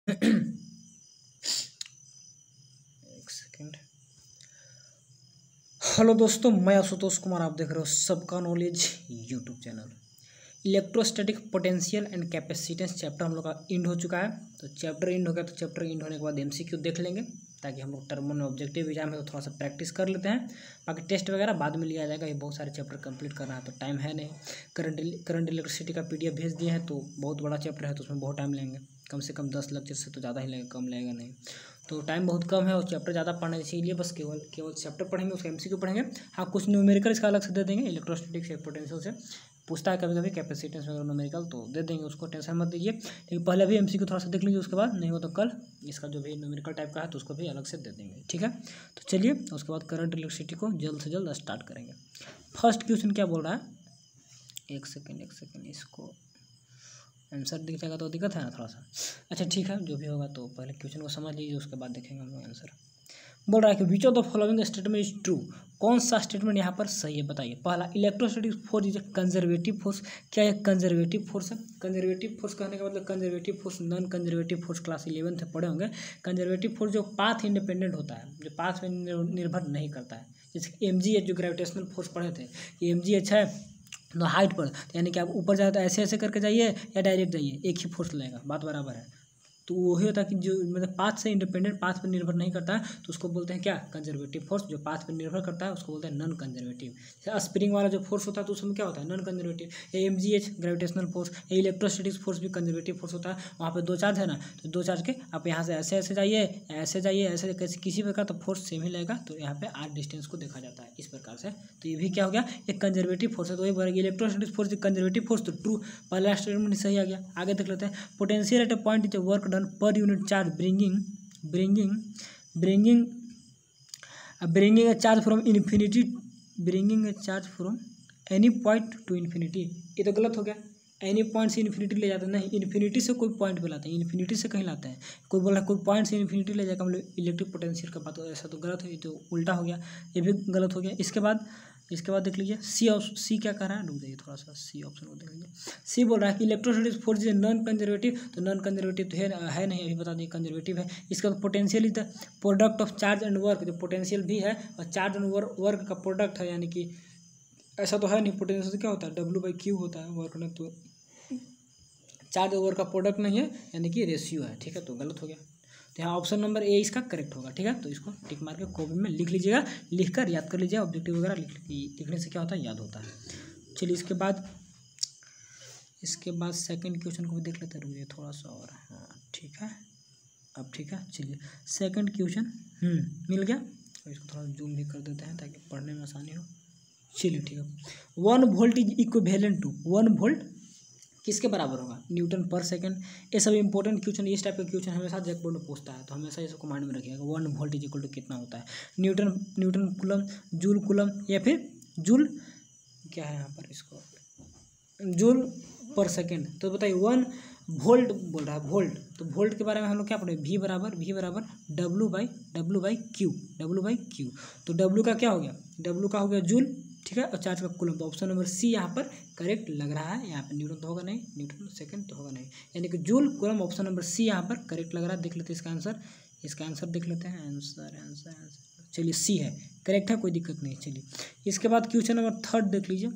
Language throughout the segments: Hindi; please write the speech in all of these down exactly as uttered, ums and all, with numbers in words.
एक सेकेंड। हेलो दोस्तों, मैं आशुतोष कुमार, आप देख रहे हो सबका knowledge YouTube channel. Electrostatic potential and capacitance chapter हम लोग का इंड हो चुका है। तो चैप्टर इंड हो गया, तो चैप्टर इंड होने के बाद एमसीक्यू देख लेंगे, ताकि हम लोग टर्म में ऑब्जेक्टिव एग्जाम है तो थोड़ा सा प्रैक्टिस कर लेते हैं। बाकी टेस्ट वगैरह बाद में लिया जाएगा, ये बहुत सारे चैप्टर कंप्लीट करना है तो टाइम है नहीं। करंट करंट इलेक्ट्रिसिटी का पीडीएफ भेज दिए हैं, तो बहुत बड़ा चैप्टर है तो उसमें बहुत टाइम लेंगे, कम से कम दस लेक्चर से तो ज़्यादा ही लगेगा, कम लगेगा नहीं। तो टाइम बहुत कम है और चैप्टर ज़्यादा पढ़ना है, इसीलिए बस केवल केवल चैप्टर पढ़ेंगे, उसका एमसीक्यू पढ़ेंगे। हाँ, कुछ न्यूमेरिकल इसका अलग से दे देंगे, इलेक्ट्रोस्टैटिक पोटेंशियल से पूछता है कभी कभी, कैपेसिटेंस वगैरह न्यूमेरिकल तो दे देंगे, उसको टेंशन मत दीजिए। लेकिन पहले भी एमसीक्यू थोड़ा सा देख लीजिए, उसके बाद नहीं हो तो कल इसका जो भी न्यूमेरिकल टाइप का है तो उसको भी अलग से दे देंगे, ठीक है। तो चलिए, उसके बाद करंट इलेक्ट्रिसिटी को जल्द से जल्द स्टार्ट करेंगे। फर्स्ट क्वेश्चन क्या बोल रहा है, एक सेकेंड एक सेकेंड इसको आंसर दिख जाएगा तो दिक्कत है ना थोड़ा सा। अच्छा ठीक है, जो भी होगा तो पहले क्वेश्चन को समझ लीजिए, उसके बाद देखेंगे हम लोग आंसर। बोल रहा है कि which of the following statement is true, कौन सा स्टेटमेंट यहाँ पर सही है बताइए। पहला, electrostatic force is a conservative force. क्या है कंजर्वेटिव फोर्स है? कंजर्वेटिव फोर्स कहने का मतलब conservative force, non conservative force class eleventh में पढ़े होंगे। कंजर्वेटिव फोर्स जो पाथ इंडिपेंडेंट होता है, जो पाथ में निर्भर नहीं करता है, जैसे एम जी एच जो ग्रेविटेशनल फोर्स पढ़े थे, एम जी एच है तो हाइट पर, यानी कि आप ऊपर जाए तो ऐसे ऐसे करके जाइए या डायरेक्ट जाइए, एक ही फोर्स लगेगा, बात बराबर है। तो वही होता है कि जो मतलब पाथ से इंडिपेंडेंट, पाथ पर निर्भर नहीं करता है तो उसको बोलते हैं क्या, कंजर्वेटिव फोर्स। जो पाथ पर निर्भर करता है उसको बोलते हैं नॉन कंजर्वेटिव। जैसे स्प्रिंग वाला जो फोर्स होता है तो उसमें क्या होता है, नॉन कंजर्वेटिव। या M G H gravitational force, या इलेक्ट्रोस्टैटिक फोर्स भी कंजर्वेटिव फोर्स होता है। वहाँ पे दो चार्ज है ना, तो दो चार्ज के आप यहाँ से ऐसे ऐसे जाइए, ऐसे जाइए, ऐसे किसी प्रकार तो फोर्स सेम ही लगेगा, तो यहाँ पे आर डिस्टेंस को देखा जाता है इस प्रकार से। तो ये भी क्या हो गया, एक कंजर्वेटिव फोर्स है। तो वही बोलेंगे इलेक्ट्रोस्टैटिक फोर्स कंजर्वेटिव फोर्स, तो ट्रू, पहला स्टेटमेंट सही आ गया। आगे देख लेते हैं, potential at a point is work done per unit charge bringing bringing bringing uh, bringing a charge from infinity bringing a charge from any point to infinity। ये तो गलत हो गया, एनी पॉइंट से इन्फिनिटी ले जाते हैं, नहीं, इन्फिनिटी से कोई पॉइंट पे लाते हैं, इन्फिनिटी से कहीं लाते हैं। कोई बोला कोई पॉइंट से इन्फिनिटी ले जाएगा, हम लोग इलेक्ट्रिक पोटेंशियल का बात हो, ऐसा तो गलत है, ये तो उल्टा हो गया, ये भी गलत हो गया। इसके बाद इसके बाद देख लीजिए सी ऑप्शन, सी क्या कर रहा है, रुक जाइए थोड़ा सा, सी ऑप्शन को देख लीजिए। सी बोल रहा है कि electrostatic force is non conservative, तो नॉन कंजर्वेटिव तो है, है नहीं, अभी बता दिए कंजर्वेटिव है। इसका potential is the product of charge and work, जो पोटेंशियल भी है और चार्ज एंड वर्क का प्रोडक्ट है, यानी कि ऐसा तो है नहीं, पोटेंशियल क्या होता है, डब्ल्यू बाई क्यू होता है, वर्क ने तो चार्ज ओवर का प्रोडक्ट नहीं है, यानी कि रेशियो है, ठीक है, तो गलत हो गया। तो यहाँ ऑप्शन नंबर ए इसका करेक्ट होगा, ठीक है। तो इसको टिक मार के कॉपी में लिख लीजिएगा, लिख कर याद कर लीजिएगा, ऑब्जेक्टिव वगैरह लिख लिखने से क्या होता है, याद होता है। चलिए इसके बाद इसके बाद सेकंड क्वेश्चन को भी देख लेते हैं, रुकिए थोड़ा सा और, हाँ ठीक है, अब ठीक है। चलिए सेकंड क्वेश्चन मिल गया, और इसको थोड़ा जूम भी कर देते हैं ताकि पढ़ने में आसानी हो। चलिए ठीक है, one volt is equivalent to, one volt किसके बराबर होगा, न्यूटन पर सेकंड। ये सब इंपॉर्टेंट क्वेश्चन, इस टाइप का क्वेश्चन हमेशा जैक बोर्ड में पूछता है, तो हमेशा इसको माइंड में रखिएगा। One volt is equal to कितना होता है, newton newton coulomb, joule coulomb, या फिर जूल क्या है यहाँ पर, इसको जूल पर सेकंड। तो बताइए वन वोल्ट बोल रहा है, वोल्ट, तो वोल्ट के बारे में हम लोग क्या पढ़े, वी बराबर वी बराबर W by W by Q, W by Q. तो डब्लू का क्या हो गया, डब्लू का हो गया जूल, ठीक है, और चार्ज का कूलम। तो ऑप्शन नंबर सी यहाँ पर करेक्ट लग रहा है। यहाँ पर न्यूटन तो होगा नहीं, न्यूटन सेकंड तो होगा नहीं, यानी कि joule coulomb, option number C यहाँ पर करेक्ट लग रहा है। देख लेते हैं इसका आंसर, इसका आंसर देख लेते हैं, आंसर आंसर आंसर चलिए सी है, करेक्ट है, कोई दिक्कत नहीं। चलिए इसके बाद क्वेश्चन नंबर थर्ड देख लीजिए,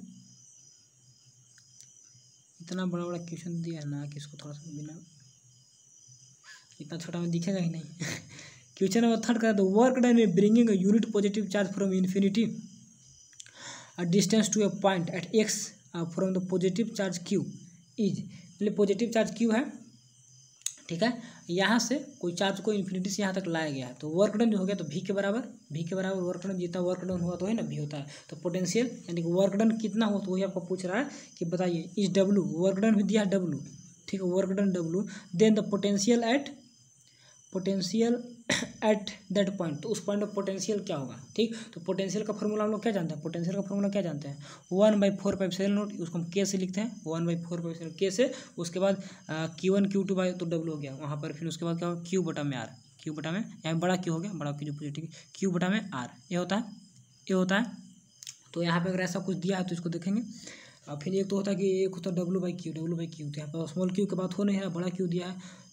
इतना बड़ा बड़ा क्वेश्चन दिया है ना कि इसको थोड़ा सा बिना, इतना छोटा में दिखेगा ही नहीं। क्वेश्चन नंबर थर्ड का, तो वर्क डन में bringing a unit positive charge from infinity a distance to a point at x uh, from the positive charge q is, मतलब पॉजिटिव चार्ज q है, ठीक है, यहाँ से कोई चार्ज को इन्फिनिटी से यहाँ तक लाया गया है, तो वर्क डन जो हो गया तो v के बराबर, v के बराबर वर्क डन, जितना वर्क डन हुआ तो है ना v होता है। तो पोटेंशियल यानी कि वर्क डन कितना हो, तो वही आपको पूछ रहा है कि बताइए इस w, वर्क डन भी दिया है w, ठीक है, work done w, then the potential at potential at that point, तो उस पॉइंट पर पोटेंशियल क्या होगा, ठीक। तो पोटेंशियल का फॉर्मूला हम लोग क्या जानते हैं, पोटेंशियल का फॉर्मूला क्या जानते हैं, one by four pi epsilon naught, उसको हम के से लिखते हैं, one by four pi epsilon K से, उसके बाद Q one Q two by तो डब्ल्यू हो गया वहाँ पर, फिर उसके बाद क्या होगा, क्यू बटा में आर, क्यू बटा में, यहाँ बड़ा क्यू हो गया, बड़ा क्यू जो पॉजिटिव, क्यू बटा में आर, ये होता है, ये होता है। तो यहाँ पर अगर ऐसा कुछ दिया है तो इसको देखेंगे। और फिर एक तो होता है कि एक होता है W by Q, W by Q, तो यहाँ पर स्मॉल क्यू के बात हो नहीं है, बड़ा क्यू दिया है,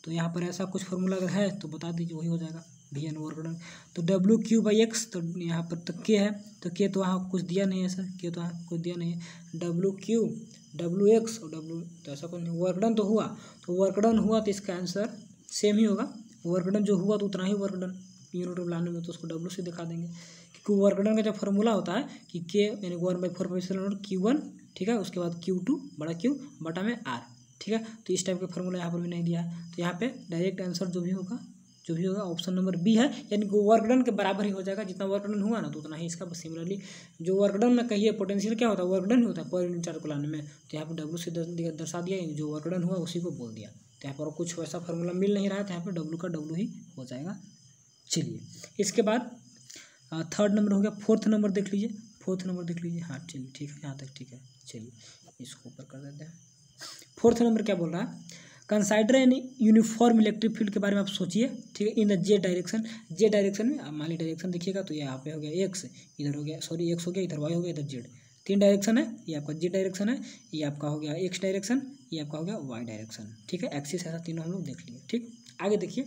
तो यहाँ पर ऐसा कुछ फार्मूला अगर है तो बता दीजिए, वही हो जाएगा वी एन वर्क डन। तो डब्ल्यू क्यू बाई एक्स, तो यहाँ पर तो के है, तो के तो वहाँ कुछ दिया नहीं है सर, के तो यहाँ कुछ दिया नहीं है। डब्ल्यू क्यू डब्ल्यू एक्स और डब्ल्यू, तो ऐसा कुछ नहीं, वर्क डन तो हुआ, तो वर्क डन हुआ तो इसका आंसर सेम ही होगा। वर्क डन जो हुआ तो उतना ही वर्क डन यूनिट ऑफ लाने में, तो उसको डब्ल्यू से दिखा देंगे, क्योंकि वर्क डन का जो फार्मूला होता है कि के यानी one by four by Q one, ठीक है, उसके बाद क्यू टू बड़ा क्यू बटा में आर, ठीक है। तो इस टाइप का फार्मूला यहाँ पर भी नहीं दिया है, तो यहाँ पे डायरेक्ट आंसर जो भी होगा जो भी होगा ऑप्शन नंबर बी है, यानी कि वर्क डन के बराबर ही हो जाएगा, जितना वर्क डन हुआ ना तो उतना ही इसका। सिमिलरली जो वर्क डन में कहिए पोटेंशियल क्या होता है, वर्क डन ही होता है पर यूनिट चार्ज को लाने में, तो यहाँ पर डब्ल्यू से दर्शा दिया, जो वर्क डन हुआ उसी को बोल दिया। तो यहाँ पर कुछ वैसा फार्मूला मिल नहीं रहा है, तो यहाँ पर डब्ल्यू का डब्ल्यू ही हो जाएगा। चलिए इसके बाद थर्ड नंबर हो गया, फोर्थ नंबर देख लीजिए, फोर्थ नंबर देख लीजिए। हाँ चलिए ठीक है, यहाँ तक ठीक है। चलिए इसको ऊपर कर देते हैं। फोर्थ नंबर क्या बोल रहा है, consider an uniform electric field के बारे में आप सोचिए, ठीक है, in the Z direction, Z direction में आप माली डायरेक्शन देखिएगा, तो यहाँ पे हो गया एक्स, इधर हो गया सॉरी एक्स हो गया, इधर वाई हो गया, इधर जेड, तीन डायरेक्शन है, ये आपका जे डायरेक्शन है, ये आपका हो गया एक्स डायरेक्शन, ये आपका हो गया वाई डायरेक्शन, ठीक है, एक्सिस ऐसा तीनों हम लोग देख लिए। ठीक, आगे देखिए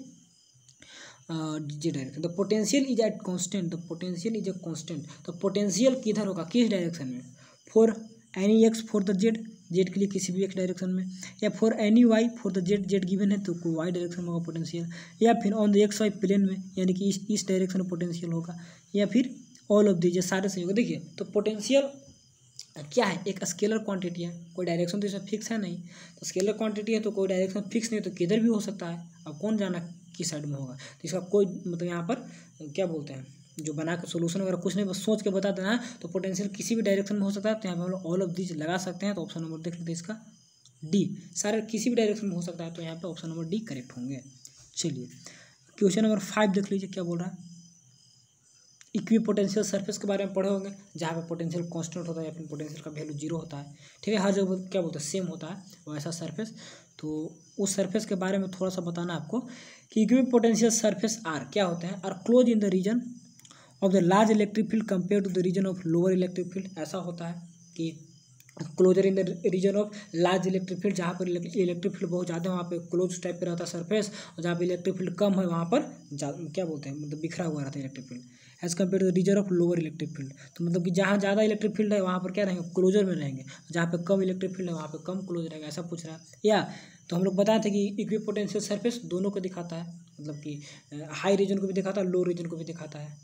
Z direction, the potential is at constant, the potential is a constant, तो पोटेंशियल किधर होगा, किस डायरेक्शन में, for any X for the Z, Z के लिए किसी भी एक्स डायरेक्शन में, या for any Y for the Z, Z given है तो वाई डायरेक्शन में होगा पोटेंशियल, या फिर on the X Y plane में, यानी कि इस इस डायरेक्शन में पोटेंशियल होगा, या फिर ऑल ऑफ दीज, सारे सही होगा। देखिए तो पोटेंशियल क्या है, एक स्केलर क्वांटिटी है, कोई डायरेक्शन तो इसमें फिक्स है नहीं, तो स्केलर क्वांटिटी है तो कोई डायरेक्शन फिक्स नहीं, तो किधर भी हो सकता है, अब कौन जाना किस साइड में होगा, तो इसका कोई मतलब यहाँ पर क्या बोलते हैं, जो बना के सोल्यूशन वगैरह कुछ नहीं, बस सोच के बता देना है, तो पोटेंशियल किसी भी डायरेक्शन में हो सकता है, तो यहाँ पे हम लोग ऑल ऑफ दीज लगा सकते हैं, तो ऑप्शन नंबर देख लेते हैं इसका डी, सारे किसी भी डायरेक्शन में हो सकता है, तो यहाँ पे ऑप्शन नंबर डी करेक्ट होंगे। चलिए क्वेश्चन नंबर फाइव देख लीजिए क्या बोल रहा है, इक्वी पोटेंशियल सरफेस के बारे में पढ़े होंगे, जहाँ पे पोटेंशियल कांस्टेंट होता है या फिर पोटेंशियल का वैल्यू जीरो होता है, ठीक है, हर जगह क्या बोलते हैं सेम होता है वैसा सरफेस, तो उस सरफेस के बारे में थोड़ा सा बताना आपको कि इक्वी पोटेंशियल सरफेस आर क्या होते हैं, are close in the region of the large electric field compare to the region of lower electric field. ऐसा होता है कि closer in the region of large electric field, जहाँ पर इलेक्ट्रिक फील्ड बहुत ज़्यादा है वहाँ पे क्लोज टाइप पे रहता है सरफेस, और जहाँ पे इलेक्ट्रिक फील्ड कम है वहाँ पर क्या बोलते हैं मतलब बिखरा हुआ रहता है electric field, as compare to the region of lower electric field. तो मतलब कि जहाँ ज़्यादा इलेक्ट्रिक फील्ड है वहाँ पर क्या रहेंगे, क्लोजर में रहेंगे, जहाँ पे कम इलेक्ट्रिक फील्ड है वहाँ पे कम क्लोज रहेगा, ऐसा पूछ रहा है। या तो हम लोग बताए थे कि इक्वी पोटेंशियल सरफेस दोनों को दिखाता है, मतलब कि हाई रीजन को भी दिखाता है, लो रीजन को भी दिखाता है,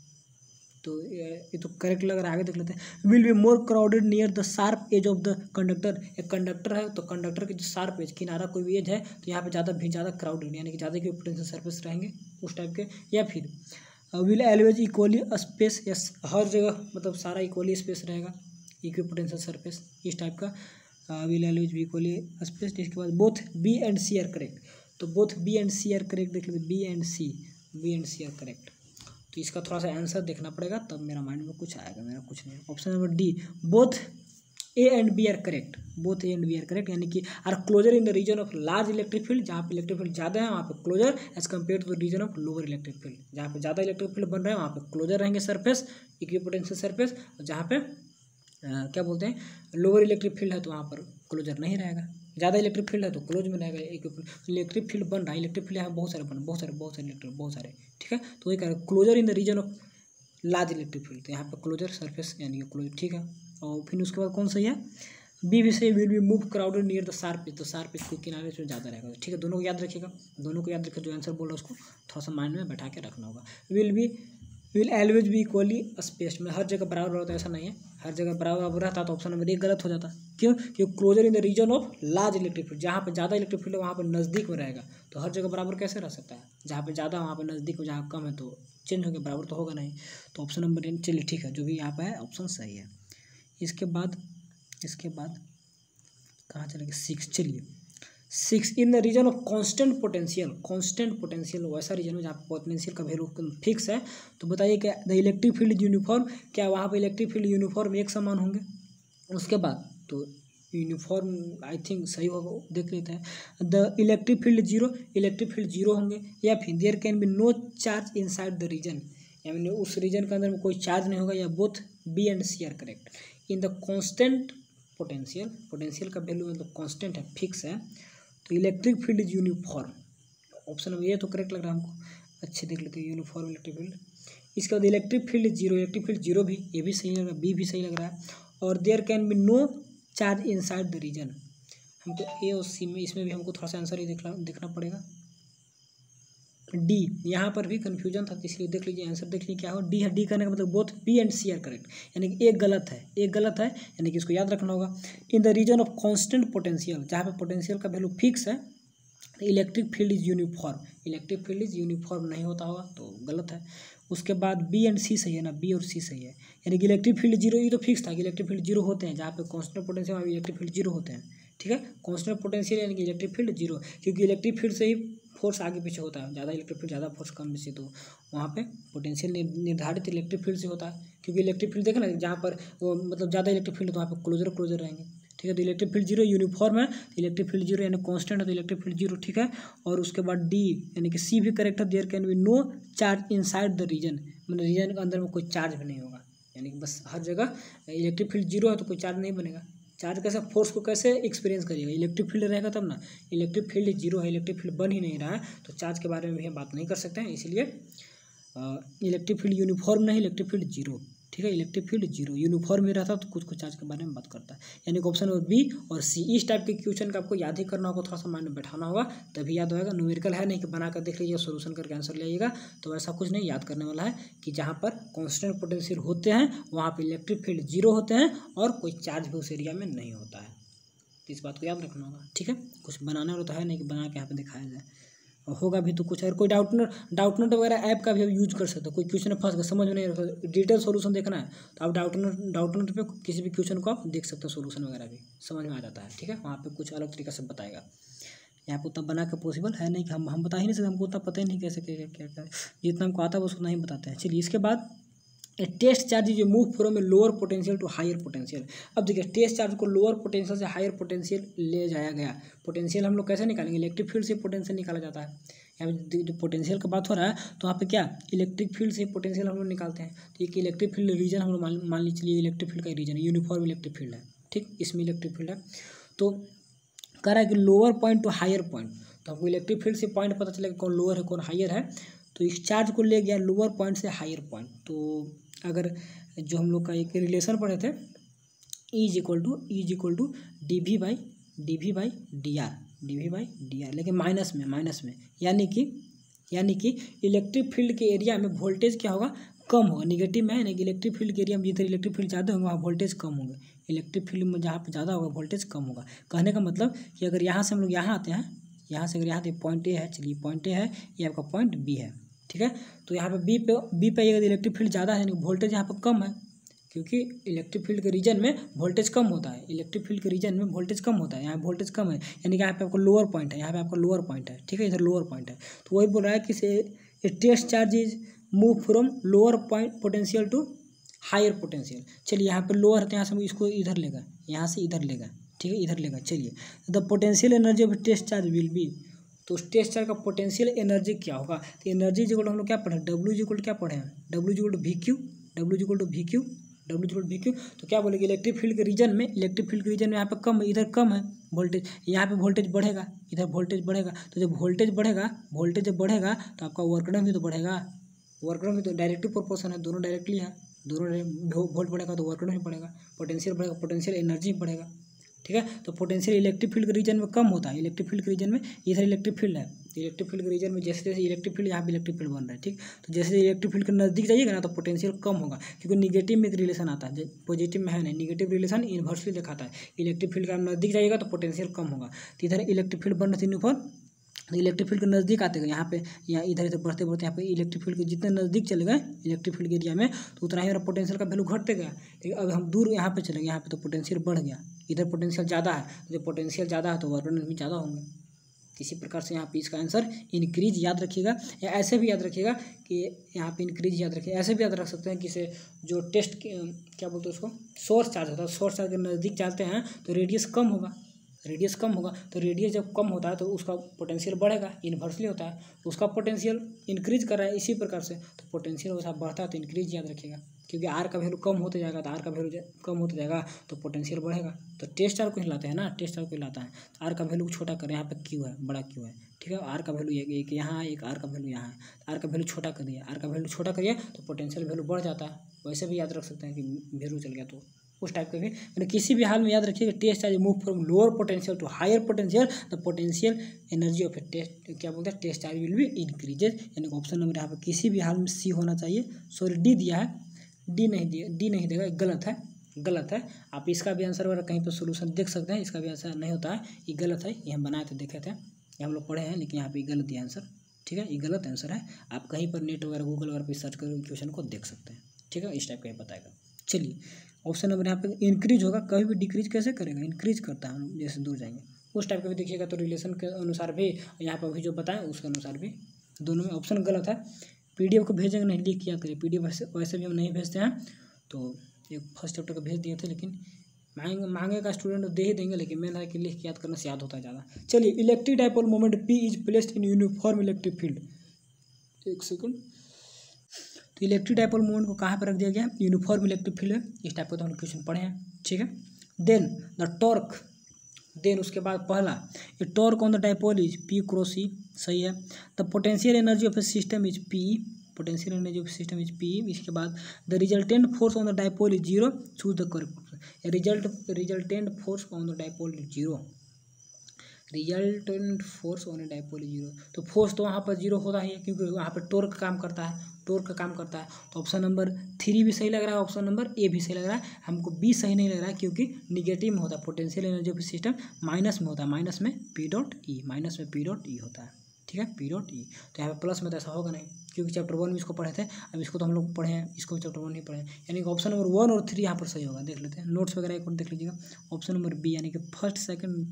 तो ये तो करेक्ट लग रहा है। आगे देख लेते हैं, will be more crowded near the sharp edge of the conductor, एक कंडक्टर है तो कंडक्टर की जो शार्प एज किनारा कोई भी एज है तो यहाँ पे ज़्यादा भी ज़्यादा क्राउडेड यानी कि ज़्यादा की पोटेंशियल सरफेस रहेंगे उस टाइप के, या फिर will always equally space, yes हर जगह मतलब सारा इक्वली स्पेस रहेगा इक्वी पोटेंशियल सरफेस इस टाइप का, will always be equally space. इसके बाद both B and C are correct, तो both B and C are correct देख लेते, B and C B and C are correct, तो इसका थोड़ा सा आंसर देखना पड़ेगा तब मेरा माइंड में कुछ आएगा, मेरा कुछ नहीं। Option number D both A and B are correct, both A and B are correct, यानी कि are closer in the region of large electric field, जहाँ पे इलेक्ट्रिक फील्ड ज़्यादा है वहाँ पे closer, as compare to the region of lower electric field, जहाँ पे ज़्यादा इलेक्ट्रिक फील्ड बन रहे हैं वहाँ पे क्लोजर रहेंगे सरफेस इक्विपोटेंशियल सरफेस, और जहाँ पे आ, क्या बोलते हैं लोअर इलेक्ट्रिक फील्ड है तो वहाँ पर क्लोजर नहीं रहेगा, ज़्यादा इलेक्ट्रिक फील्ड है तो क्लोज में रहेगा। इलेक्ट्रिक फील्ड बन रहा है, इलेक्ट्रिक फील्ड यहाँ बहुत सारे बन बहुत सारे बहुत सारे इलेक्ट्रिक बहुत सारे, ठीक है, तो वही कह रहे हैं closer in the region of large electric field, तो यहाँ पर क्लोजर सरफेस यानी कि क्लोजर, ठीक है। और फिर उसके बाद कौन सही है, बी भी सही, will be move crowded near the sharp edge, तो शार्प एज के किनारे से ज़्यादा रहेगा, ठीक है, दोनों को याद रखिएगा, दोनों को याद रखिए, जो आंसर बोल रहा है उसको थोड़ा सा माइंड में बैठा के रखना होगा। Will be will always be equally space में, हर जगह बराबर रहता है ऐसा नहीं है, हर जगह बराबर रहता तो ऑप्शन नंबर एक गलत हो जाता, क्यों, क्योंकि closer in the region of large electric field, जहाँ पे ज़्यादा इलेक्ट्रिक फील्ड है वहाँ पर नज़दीक में रहेगा, तो हर जगह बराबर कैसे रह सकता है, जहाँ पे ज़्यादा वहाँ पर नज़दीक में, जहाँ कम है तो चेंज होकर बराबर तो होगा नहीं, तो ऑप्शन नंबर टेन चलिए ठीक है, जो भी यहाँ पर है ऑप्शन सही है। इसके बाद इसके बाद कहाँ चलेंगे, सिक्स, चलिए six, in the region of constant potential, constant potential वैसा रीजन है जहाँ पोटेंशियल का वैल्यू फिक्स है, तो बताइए क्या द इलेक्ट्रिक फील्ड यूनिफॉर्म, क्या वहाँ पे इलेक्ट्रिक फील्ड यूनिफॉर्म एक समान होंगे। उसके बाद तो यूनिफॉर्म आई थिंक सही होगा, देख लेते हैं, the electric field zero, electric field zero होंगे, या फिर there can be no charge inside the region, यानी उस रीजन के अंदर में कोई चार्ज नहीं होगा, या both B and C are correct. In the constant potential, potential का वैल्यू मतलब कांस्टेंट है फिक्स है, तो electric field is uniform, option ये तो करेक्ट लग रहा है हमको। अच्छे देख लेते हैं, यूनिफॉर्म इलेक्ट्रिक फील्ड। इसके बाद electric field zero, electric field zero भी, ये भी सही लग रहा है, बी भी सही लग रहा है। और there can be no charge inside the region, हमको ए और सी में, इसमें भी हमको थोड़ा सा आंसर ही देखना देखना पड़ेगा। डी, यहाँ पर भी कंफ्यूजन था, इसलिए देख लीजिए आंसर देख लीजिए क्या हो। डी है, डी करने का मतलब both B and C are correct, यानी कि एक गलत है, एक गलत है, यानी कि इसको याद रखना होगा। In the region of constant potential, जहाँ पे पोटेंशियल का वैल्यू फिक्स है, electric field is uniform, electric field is uniform नहीं होता होगा तो गलत है। उसके बाद बी एंड सी सही है ना, बी और सी सही है, यानी कि इलेक्ट्रिक फील्ड जीरो, ये तो फिक्स था कि इलेक्ट्रिक फील्ड जीरो होते हैं, जहाँ पे कांस्टेंट पोटेंशियल वहाँ इलेक्ट्रिक फील्ड जीरो होते हैं, ठीक है। कांस्टेंट पोटेंशियल यानी कि इलेक्ट्रिक फील्ड जीरो, क्योंकि इलेक्ट्रिक फील्ड से ही फोर्स आगे पीछे होता है, ज़्यादा इलेक्ट्रिक फील्ड ज़्यादा फोर्स कम से, तो वहाँ पे पोटेंशियल निर्धारित इलेक्ट्रिक फील्ड से होता है, क्योंकि इलेक्ट्रिक फील्ड देखें ना, जहाँ पर वो मतलब ज़्यादा इलेक्ट्रिक फील्ड तो वहाँ पे क्लोजर क्लोजर रहेंगे, ठीक है। तो इलेक्ट्रिक फील्ड जीरो यूनिफॉर्म है, इलेक्ट्रिक फील्ड जीरो यानी कांस्टेंट है, तो इलेक्ट्रिक फील्ड जीरो, ठीक है। और उसके बाद डी यानी कि सी भी करेक्ट है, there can be no charge inside the region, मतलब रीजन के अंदर में कोई चार्ज भी नहीं होगा, यानी कि बस हर जगह इलेक्ट्रिक फील्ड जीरो है तो कोई चार्ज नहीं बनेगा। चार्ज कैसे, फोर्स को कैसे एक्सपीरियंस करिएगा, इलेक्ट्रिक फील्ड रहेगा तब ना। इलेक्ट्रिक फील्ड जीरो है, इलेक्ट्रिक फील्ड बन ही नहीं रहा है, तो चार्ज के बारे में भी हम बात नहीं कर सकते हैं, इसलिए इलेक्ट्रिक फील्ड यूनिफॉर्म नहीं, इलेक्ट्रिक फील्ड जीरो, ठीक है। इलेक्ट्रिक फील्ड जीरो, यूनिफॉर्म ही रहता तो कुछ कुछ चार्ज के बारे में बात करता है, यानी कि ऑप्शन नंबर बी और सी। इस टाइप के क्वेश्चन का आपको याद ही करना होगा, थोड़ा सा माइंड में बैठाना होगा, तभी याद होगा। न्यूमेरिकल है नहीं कि बना कर देख लीजिए, सोल्यूशन करके आंसर ले आइएगा, तो ऐसा कुछ नहीं याद करने वाला है कि जहाँ पर कांस्टेंट पोटेंशियल होते हैं वहाँ पर इलेक्ट्रिक फील्ड जीरो होते हैं और कोई चार्ज भी उस एरिया में नहीं होता है, तो इस बात को याद रखना होगा, ठीक है। कुछ बनाने वाला तो है नहीं कि बना के यहाँ पे दिखाया जाए, और होगा भी तो कुछ। अगर कोई डाउट नोट डाउट नोट वगैरह ऐप का भी यूज कर सकते हो, कोई क्वेश्चन फंस गया समझ में नहीं रहा, डिटेल सॉल्यूशन देखना है तो आप डाउट नोट डाउट नोट पे किसी भी क्वेश्चन को आप देख सकते हो, सॉल्यूशन वगैरह भी समझ में आ जाता है, ठीक है। वहाँ पे कुछ अलग तरीके से बताएगा, यहाँ पे उतना बना के पॉसिबल है नहीं कि हम हम बता ही नहीं सकते, हमको उतना पता ही नहीं कैसे क्या क्या क्या, जितना हमको आता है बस उतना ही बताते हैं। चलिए इसके बाद ए टेस्ट चार्ज जो move from a lower potential to higher potential. अब देखिए टेस्ट चार्ज को लोअर पोटेंशियल से हायर पोटेंशियल ले जाया गया, पोटेंशियल हम लोग कैसे निकालेंगे, इलेक्ट्रिक फील्ड से पोटेंशियल निकाला जाता है। यहाँ पे जो पोटेंशियल का बात हो रहा है तो वहाँ पे क्या इलेक्ट्रिक फील्ड से पोटेंशियल हम लोग निकालते हैं, तो एक इलेक्ट्रिक फील्ड रीजन हम लोग मान मान लीजिए चलिए इलेक्ट्रिक फील्ड का रीजन है, यूनिफॉर्म इलेक्ट्रिक फील्ड है, ठीक, इसमें इलेक्ट्रिक फील्ड है। तो कह रहा है कि lower point to higher point, तो हमको इलेक्ट्रिक फील्ड से पॉइंट पता चलेगा कौन लोअर है कौन हायर है, तो इस चार्ज को ले गया लोअर पॉइंट से हायर पॉइंट। तो अगर जो हम लोग का एक रिलेशन पढ़े थे, E is equal to E is equal to D V by D V by D R, D V by D R, लेकिन माइनस में माइनस में यानी कि यानी कि इलेक्ट्रिक फील्ड के एरिया में वोल्टेज क्या होगा, कम होगा, निगेटिव में है ना कि इलेक्ट्रिक फील्ड के एरिया में जिधर इलेक्ट्रिक फील्ड ज़्यादा होंगे वहाँ वोल्टेज कम होंगे, इलेक्ट्रिक फील्ड में जहाँ पे ज़्यादा होगा वोल्टेज कम होगा। कहने का मतलब कि अगर यहाँ से हम लोग यहाँ आते हैं, यहाँ से अगर यहाँ पे पॉइंट ए है, चलिए पॉइंट ए है, ये आपका पॉइंट बी है, ठीक है। तो यहाँ पे बी पे बी पे अगर इलेक्ट्रिक फील्ड ज़्यादा है यानी वोल्टेज यहाँ पर कम है, क्योंकि इलेक्ट्रिक फील्ड के रीजन में वोल्टेज कम होता है, इलेक्ट्रिक फील्ड के रीजन में वोल्टेज कम होता है, यहाँ वोल्टेज कम है, यानी कि यहाँ पे आपको लोअर पॉइंट है, यहाँ पे आपका लोअर पॉइंट है, ठीक है, इधर लोअर पॉइंट है। तो वही बोल रहा है कि से a test charge is move from lower point potential to higher potential. चलिए यहाँ पे लोअर है तो यहाँ से हम इसको इधर लेगा, यहाँ से इधर लेगा, ठीक है, इधर लेगा। चलिए the potential energy of test charge will be, तो उस टेस्ट चार्ज का पोटेंशियल एनर्जी क्या होगा, तो एनर्जी जिक्वल हम लोग क्या पढ़े, डब्ल्यू जिक्वल क्या पढ़े हैं, W is equal to V Q, W is equal to V Q, W is equal V Q. तो क्या बोलेंगे इलेक्ट्रिक फील्ड के रीजन में, इलेक्ट्रिक फील्ड के रीजन में यहाँ पे कम है, इधर कम है वोल्टेज, यहाँ पे वोल्टेज बढ़ेगा, इधर वोल्टेज बढ़ेगा, तो जब वोल्टेज बढ़ेगा वोल्टेज जब बढ़ेगा तो आपका वर्क डन भी तो बढ़ेगा, वर्क डन भी तो डायरेक्टली प्रोपोर्शन है, दोनों डायरेक्टली है, दोनों वोल्ट बढ़ेगा तो वर्क डन भी बढ़ेगा, पोटेंशियल बढ़ेगा, पोटेंशियल एनर्जी बढ़ेगा, ठीक है। तो पोटेंशियल इलेक्ट्रिक फील्ड के रीजन में कम होता है, इलेक्ट्रिक फील्ड के रीजन में, इधर इलेक्ट्रिक फील्ड है, इलेक्ट्रिक फील्ड के रीजन में जैसे जैसे इलेक्ट्रिक फील्ड यहाँ पे इलेक्ट्रिक फील्ड बन रहा है, ठीक। तो जैसे इलेक्ट्रिक फील्ड के नज़दीक जाइएगा ना तो पोटेंशियल कम होगा, क्योंकि निगेटिव में एक रिलेशन आता है, पॉजिटिव में है नहीं, निगेटिव रिलेशन इन्वर्सली दिखाता है, इलेक्ट्रिक फील्ड का नज़दीक जाइएगा तो पोटेंशियल कम होगा। तो इधर इलेक्ट्रिक फील्ड बन रही थी यूनिफॉर्म, तो इलेक्ट्रिक फील्ड के नज़दीक आते गए यहाँ पे यहाँ इधर इधर बढ़ते बढ़ते यहाँ पे इलेक्ट्रिक फील्ड के जितने नज़दीक चले गए इलेक्ट्रिक फील्ड के एरिया में तो उतना ही मेरा पोटेंशियल का वैल्यू घटते गया। लेकिन अब हम दूर यहाँ पे चले गए, यहाँ पे तो पोटेंशियल बढ़ गया, इधर पोटेंशियल ज़्यादा है, तो जब पोटेंशियल ज़्यादा है तो वर्क डन भी ज़्यादा होंगे। इसी प्रकार से यहाँ पे इसका आंसर इंक्रीज याद रखिएगा, या ऐसे भी याद रखिएगा कि यहाँ पे इंक्रीज याद रखिए, ऐसे भी याद रख सकते हैं कि से जो टेस्ट क्या बोलते हैं उसको सोर्स चार्ज होता है, सोर्स चार्ज के नज़दीक जाते हैं तो रेडियस कम होगा, रेडियस कम होगा, तो रेडियस जब कम होता है तो उसका पोटेंशियल बढ़ेगा, इन्वर्सली होता है, तो उसका पोटेंशियल इंक्रीज कर रहा है, इसी प्रकार से तो पोटेंशियल वैसा बढ़ता है तो इंक्रीज याद रखिएगा, क्योंकि आर का वैल्यू कम होते जाएगा तो आर का वैल्यू कम होते जाएगा तो पोटेंशियल बढ़ेगा। तो टेस्ट चार्ज को हिलाते हैं ना, टेस्ट चार्ज को हिलाता है। तो आर का वैल्यू छोटा करें, यहाँ पे क्यू है, बड़ा क्यू है, ठीक है। आर का वैल्यू एक यहाँ है, एक आर का वैल्यू यहाँ है। आर का वैल्यू छोटा करिए, आर का वैल्यू छोटा करिए तो पोटेंशियल वैल्यू बढ़ जाता है। वैसे भी याद रख सकते हैं कि वैल्यू चल गया तो उस टाइप के भी, यानी किसी भी हाल में याद रखिए कि test charge move from lower potential to higher potential, the potential energy of a test क्या बोलते हैं test charge will be increases. यानी ऑप्शन नंबर यहाँ पर किसी भी हाल में सी होना चाहिए। सॉरी डी दिया है, डी नहीं दिया, डी नहीं देगा, गलत है, गलत है। आप इसका भी आंसर वगैरह कहीं पर सोल्यूशन देख सकते हैं, इसका भी आंसर नहीं होता है, ये गलत है। ये हम बनाए थे, देखे थे, ये हम लोग पढ़े हैं, लेकिन यहाँ पे गलत दिया आंसर, ठीक है। ये गलत आंसर है। आप कहीं पर नेट वगैरह गूगल वगैरह पर सर्च कर क्वेश्चन को देख सकते हैं, ठीक है। इस टाइप का ये बताएगा। चलिए ऑप्शन नंबर यहाँ पे इंक्रीज होगा, कभी भी डिक्रीज कैसे करेगा, इंक्रीज करता है, हम जैसे दूर जाएंगे उस टाइप का भी देखिएगा। तो रिलेशन के अनुसार भी यहाँ पर अभी जो बताएं उसके अनुसार भी दोनों में ऑप्शन गलत है। पीडीएफ को भेजेंगे नहीं, लिख किया करिए, पीडीएफ वैसे वैसे भी हम नहीं भेजते हैं। तो एक फर्स्ट चैप्टर का भेज दिए थे, लेकिन मांगे मांगेगा स्टूडेंट दे ही देंगे, लेकिन मेन है कि लिख के याद करने से याद होता है ज़्यादा। चलिए electric dipole moment P is placed in uniform electric field, एक सेकंड। तो इलेक्ट्रिक डाइपोल मोमेंट को कहाँ पर रख दिया गया, यूनिफॉर्म इलेक्ट्रिक फील्ड है। इस टाइप का तो हम क्वेश्चन पढ़े हैं, ठीक है। देन द टॉर्क, देन उसके बाद पहला a torque on the dipole is P cross E, सही है। The potential energy of a system is P, potential energy of system is P. इसके बाद the resultant force on the dipole is zero, choose the correct. Result resultant force on the dipole is zero, resultant force on a dipole is zero. तो फोर्स तो वहाँ पर जीरो होता ही है, क्योंकि वहाँ पर टॉर्क काम करता है, टॉर्क का काम करता है। तो ऑप्शन नंबर थ्री भी सही लग रहा है, ऑप्शन नंबर ए भी सही लग रहा है। हमको बी सही नहीं लग रहा है, क्योंकि निगेटिव में होता है, potential energy of system minus में होता है, माइनस में पी डॉट ई, माइनस में पी डॉट ई होता है, ठीक है, पी डॉट ई। तो यहाँ पे प्लस में तो ऐसा होगा नहीं, क्योंकि चैप्टर वन में इसको पढ़े थे, अब इसको तो हम लोग पढ़े हैं, इसको चैप्टर वन नहीं पढ़े हैं। यानी कि ऑप्शन नंबर वन और थ्री यहाँ पर सही होगा। देख लेते हैं नोट्स वगैरह एक बार देख लीजिएगा। ऑप्शन नंबर बी यानी कि first second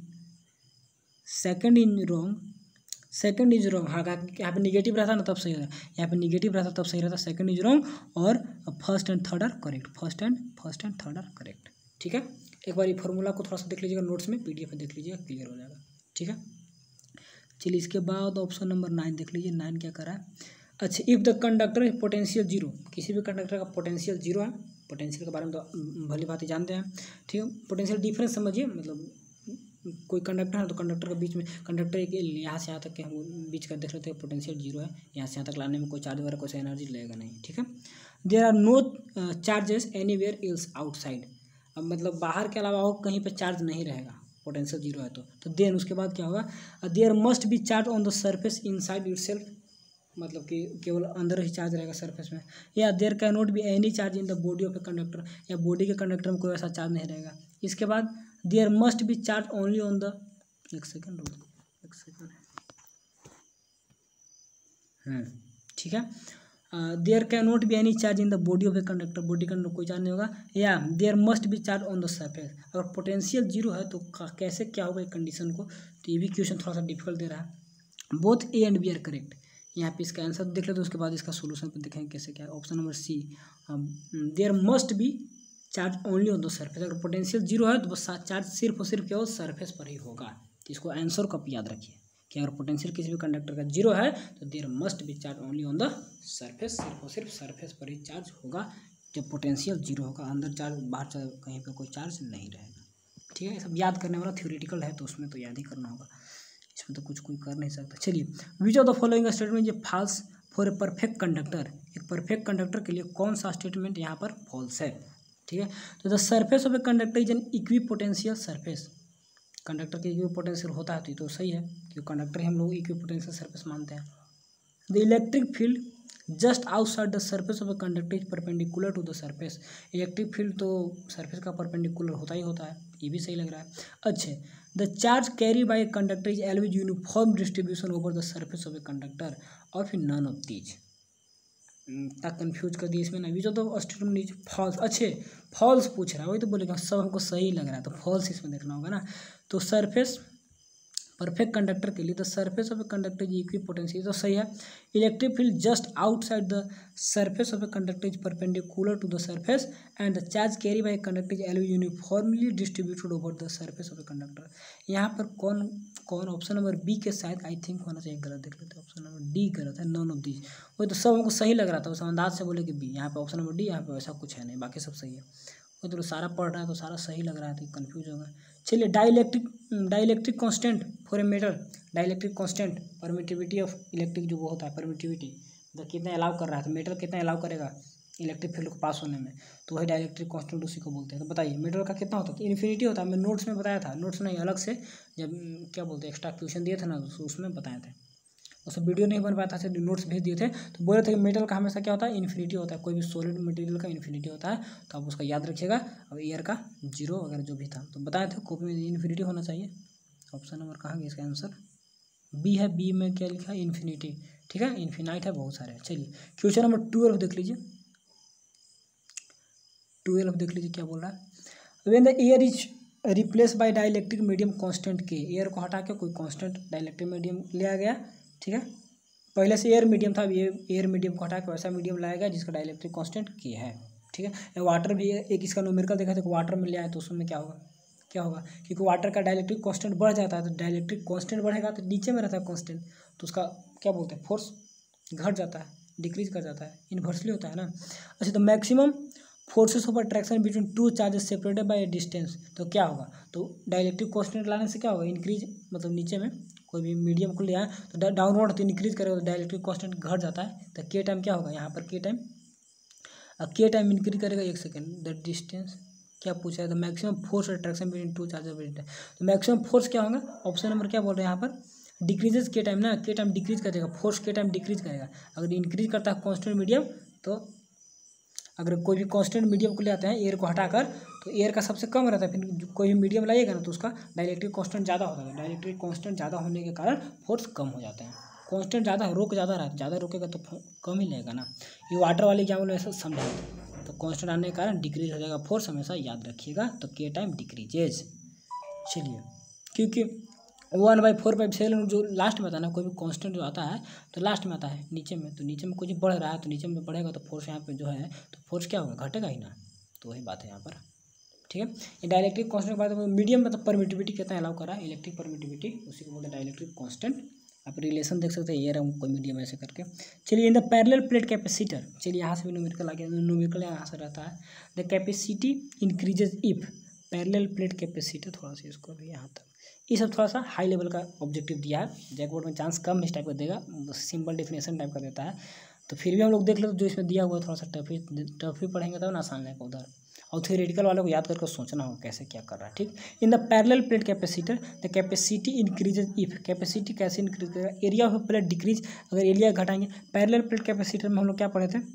second is wrong, second is wrong. हाँ, यहाँ पे निगेटिव रहता ना तब सही रहता, यहाँ पे निगेटिव रहता तब सही रहता। सेकंड इज रॉन्ग और first and third are correct, first and first and third are correct, ठीक है। एक बार ये फॉर्मूला को थोड़ा सा देख लीजिएगा नोट्स में, पीडीएफ में देख लीजिएगा, क्लियर हो जाएगा, ठीक है। चलिए इसके बाद ऑप्शन नंबर नाइन देख लीजिए, नाइन क्या कर रहा है। अच्छा, if the conductor potential zero, किसी भी कंडक्टर का पोटेंशियल जीरो है, पोटेंशियल के बारे में तो भली बात ही जानते हैं, ठीक है। पोटेंशियल डिफरेंस समझिए, मतलब कोई कंडक्टर है तो कंडक्टर के बीच में, कंडक्टर के यहाँ से यहाँ तक के हम बीच का देख लेते हैं पोटेंशियल जीरो है, यहाँ से यहाँ तक लाने में कोई चार्ज वगैरह कोई एनर्जी लगेगा नहीं, ठीक है। There are no charges anywhere else outside, अब मतलब बाहर के अलावा और कहीं पे चार्ज नहीं रहेगा, पोटेंशियल जीरो है तो तो देन उसके बाद क्या होगा, there must be charge on the surface inside itself, मतलब कि केवल अंदर ही चार्ज रहेगा सरफेस में। या there can not be any charge in the body of a conductor, या बॉडी के कंडक्टर में कोई ऐसा चार्ज नहीं रहेगा। इसके बाद there must be charge only on the, एक सेकेंड एक सेकेंड हम्म ठीक है। There can not be any charge in the body of a conductor, body के अंदर कोई चार्ज नहीं होगा। या there must be charge on the surface, अगर पोटेंशियल जीरो है तो कैसे क्या होगा एक कंडीशन को, तो ये भी क्वेश्चन थोड़ा सा डिफिकल्ट दे रहा है। Both A and B are correct, यहाँ पे इसका आंसर देख लेते हैं, उसके बाद इसका सोल्यूशन पर देखेंगे कैसे क्या है। Option number C, there must be charge only on the surface, अगर पोटेंशियल जीरो है तो बस चार्ज सिर्फ और सिर्फ केवल सरफेस पर ही होगा। तो इसको आंसर को आप याद रखिए कि अगर पोटेंशियल किसी भी कंडक्टर का जीरो है तो there must be charge only on the surface, सिर्फ और सिर्फ सरफेस पर ही चार्ज होगा जब पोटेंशियल जीरो होगा, अंदर चार्ज बाहर चार्ज कहीं पर कोई चार्ज नहीं रहेगा, ठीक है। ये सब याद करने वाला थ्योरेटिकल है तो उसमें तो याद ही करना होगा, इसमें तो कुछ कोई कर नहीं सकता। चलिए, which of the following statement ये false for a perfect conductor, एक परफेक्ट कंडक्टर के लिए कौन सा स्टेटमेंट यहाँ पर फॉल्स है, ठीक है। तो the surface of a conductor is an equipotential surface, conductor के इक्वी पोटेंशियल होता है तो ये तो सही है, क्योंकि कंडक्टर हम लोग इक्वी पोटेंशियल सरफेस मानते हैं। The electric field just outside the surface of a conductor is perpendicular to the surface, electric field तो सरफेस का परपेंडिकुलर होता ही होता है, ये भी सही लग रहा है। अच्छे, the charge carry by a conductor is always uniform distribution over the surface of a conductor, और फिर नन ऑफ दीज, तक कंफ्यूज कर दिया इसमें ना। Which of the statement is false, अच्छे फॉल्स पूछ रहा है, वही तो बोलेगा सब हमको सही लग रहा है तो फॉल्स इसमें देखना होगा ना। तो सरफेस परफेक्ट कंडक्टर के लिए the surface of a conductor is equipotential, तो सही है। Electric field just outside the surface of a conductor is perpendicular to the surface and the charge carry by conductor is all uniformly distributed over the surface of a conductor. यहाँ पर कौन कौन ऑप्शन नंबर बी के शायद आई थिंक होना चाहिए, गलत देख लेते हैं, ऑप्शन नंबर डी गलत है, नॉन ऑफ दीज। वही तो सब हमको सही लग रहा था, उस अंदाज से बोले कि बी, यहाँ पे ऑप्शन नंबर डी, यहाँ पे वैसा कुछ है नहीं, बाकी सब सही है। वो तो सारा पढ़ रहा है तो सारा सही लग रहा है, तो कन्फ्यूज होगा। चलिए, dielectric dielectric constant for a metal, dielectric constant permittivity of electric जो वो होता है परमिटिविटी, तो कितना अलाउ कर रहा है, तो मेटल कितना अलाउ करेगा इलेक्ट्रिक फील्ड को पास होने में, तो वही डाइलेक्ट्रिक कांस्टेंट उसी को बोलते हैं। तो बताइए मेटल का कितना होता है, तो इन्फिनिटी होता है। मैं नोट्स में बताया था, नोट्स नहीं अलग से जब क्या बोलते हैं एक्स्ट्रा क्वेश्चन दिए थे ना, तो उसमें बताए थे, उसमें वीडियो नहीं बन पाया था, सिर्फ नोट्स भेज दिए थे, तो बोले थे कि मेटल का हमेशा क्या होता है, इन्फिनिटी होता है, कोई भी सॉलिड मटेरियल का इन्फिनिटी होता है, तो आप उसका याद रखिएगा। और एयर का जीरो वगैरह जो भी था, तो बताए थे कॉपी में इन्फिनिटी होना चाहिए। ऑप्शन नंबर कहाँ गया इसका आंसर, बी है, बी में क्या लिखा है, इन्फिनिटी, ठीक है, इन्फिनाइट है, बहुत सारे। चलिए क्वेश्चन नंबर ट्वेल्व देख लीजिए, ट्वेल्व देख लीजिए क्या बोल रहा है, when the air is replace by dielectric medium constant K, air को हटा के कोई कांस्टेंट डाइलेक्ट्रिक मीडियम लिया गया, ठीक है, पहले से एयर मीडियम था, अब ये एयर मीडियम को हटा के वैसा मीडियम लाया गया जिसका डाइलेक्ट्रिक कांस्टेंट के है, ठीक है। वाटर भी एक इसका न्यूमेरिकल देखा था, वाटर में लिया है, तो उसमें क्या होगा, क्या होगा, क्योंकि वाटर का डाइलेक्ट्रिक कांस्टेंट बढ़ जाता है, तो डाइलेक्ट्रिक कांस्टेंट बढ़ेगा तो नीचे में रहता है कांस्टेंट, तो उसका क्या बोलते हैं, फोर्स घट जाता है, डिक्रीज कर जाता है, इन्वर्सली होता है ना। अच्छा, तो maximum forces of attraction between two charges separated by a distance, तो क्या होगा, तो डाइलेक्ट्रिक कांस्टेंट लाने से क्या होगा, इंक्रीज, मतलब नीचे में कोई भी मीडियम को लिया है तो डाउनवर्ड तो इंक्रीज करेगा, तो डाइलेक्ट्रिक कांस्टेंट घट जाता है, तो के टाइम क्या होगा, यहाँ पर के टाइम, अब के टाइम इंक्रीज करेगा, एक सेकेंड, द डिस्टेंस क्या पूछा है, तो maximum force attraction between two charges, तो मैक्सिमम फोर्स क्या होगा, ऑप्शन नंबर क्या बोल रहे हैं यहाँ पर, डिक्रीजेज के टाइम ना, के टाइम डिक्रीज करेगा, फोर्स के टाइम डिक्रीज करेगा, अगर इंक्रीज करता है कांस्टेंट मीडियम, तो अगर कोई भी कांस्टेंट मीडियम को ले आते हैं एयर को हटाकर, तो एयर का सबसे कम रहता है, फिर कोई भी मीडियम लाइएगा ना तो उसका डाइलेक्ट्रिक कांस्टेंट ज़्यादा होता है, डाइलेक्ट्रिक कांस्टेंट ज़्यादा होने के कारण फोर्स कम हो जाते हैं, कांस्टेंट ज़्यादा रोक ज़्यादा रहा, ज़्यादा रोकेगा तो कम ही लेगा ना, ये वाटर वाले एग्जाम्पल में ऐसा समझा, तो कांस्टेंट आने के कारण डिक्रीज हो जाएगा फोर्स, हमेशा याद रखिएगा, तो के टाइम डिक्रीजेज। चलिए, क्योंकि one by four by seven जो लास्ट में आता है ना, कोई भी कांस्टेंट जो आता है तो लास्ट में आता है नीचे में, तो नीचे में कुछ बढ़ रहा है तो नीचे में बढ़ेगा, तो फोर्स यहाँ पे जो है तो फोर्स क्या होगा, घटेगा ही ना, तो वही बात है यहाँ पर, ठीक है। ये डाइलेक्ट्रिक कांस्टेंट के बाद मीडियम मतलब परमिटिविटी कितना अलाउ कर रहा है, इलेक्ट्रिक परमिटिविटी, उसी को बोलते हैं डाइलेक्ट्रिक कांस्टेंट। आप रिलेशन देख सकते हैं, ये रहा कोई मीडियम ऐसे करके। चलिए, in the parallel plate capacitor, चलिए यहाँ से भी न्यूमेरिकल आ गया, न्यूमेरिकल यहाँ से रहता है, the capacity increases if parallel plate capacitor, थोड़ा सा इसको भी यहाँ तक, ये सब थोड़ा सा हाई लेवल का ऑब्जेक्टिव दिया है, जैक बोर्ड में चांस कम इस टाइप का देगा, सिंपल डेफिनेशन टाइप का देता है, तो फिर भी हम लोग देख लेते जो इसमें दिया हुआ है, थोड़ा सा टफ ही टफ ही पढ़ेंगे तब ना आसान रहेगा उधर, और थ्योरेटिकल वालों को याद करके सोचना होगा कैसे क्या कर रहा है, ठीक। In the parallel plate capacitor the capacity increases if, capacity कैसे इंक्रीज करेगा, एरिया ऑफ प्लेट डिक्रीज, अगर एरिया घटाएंगे, पैरेलल प्लेट कैपेसिटर में हम लोग क्या पढ़े थे,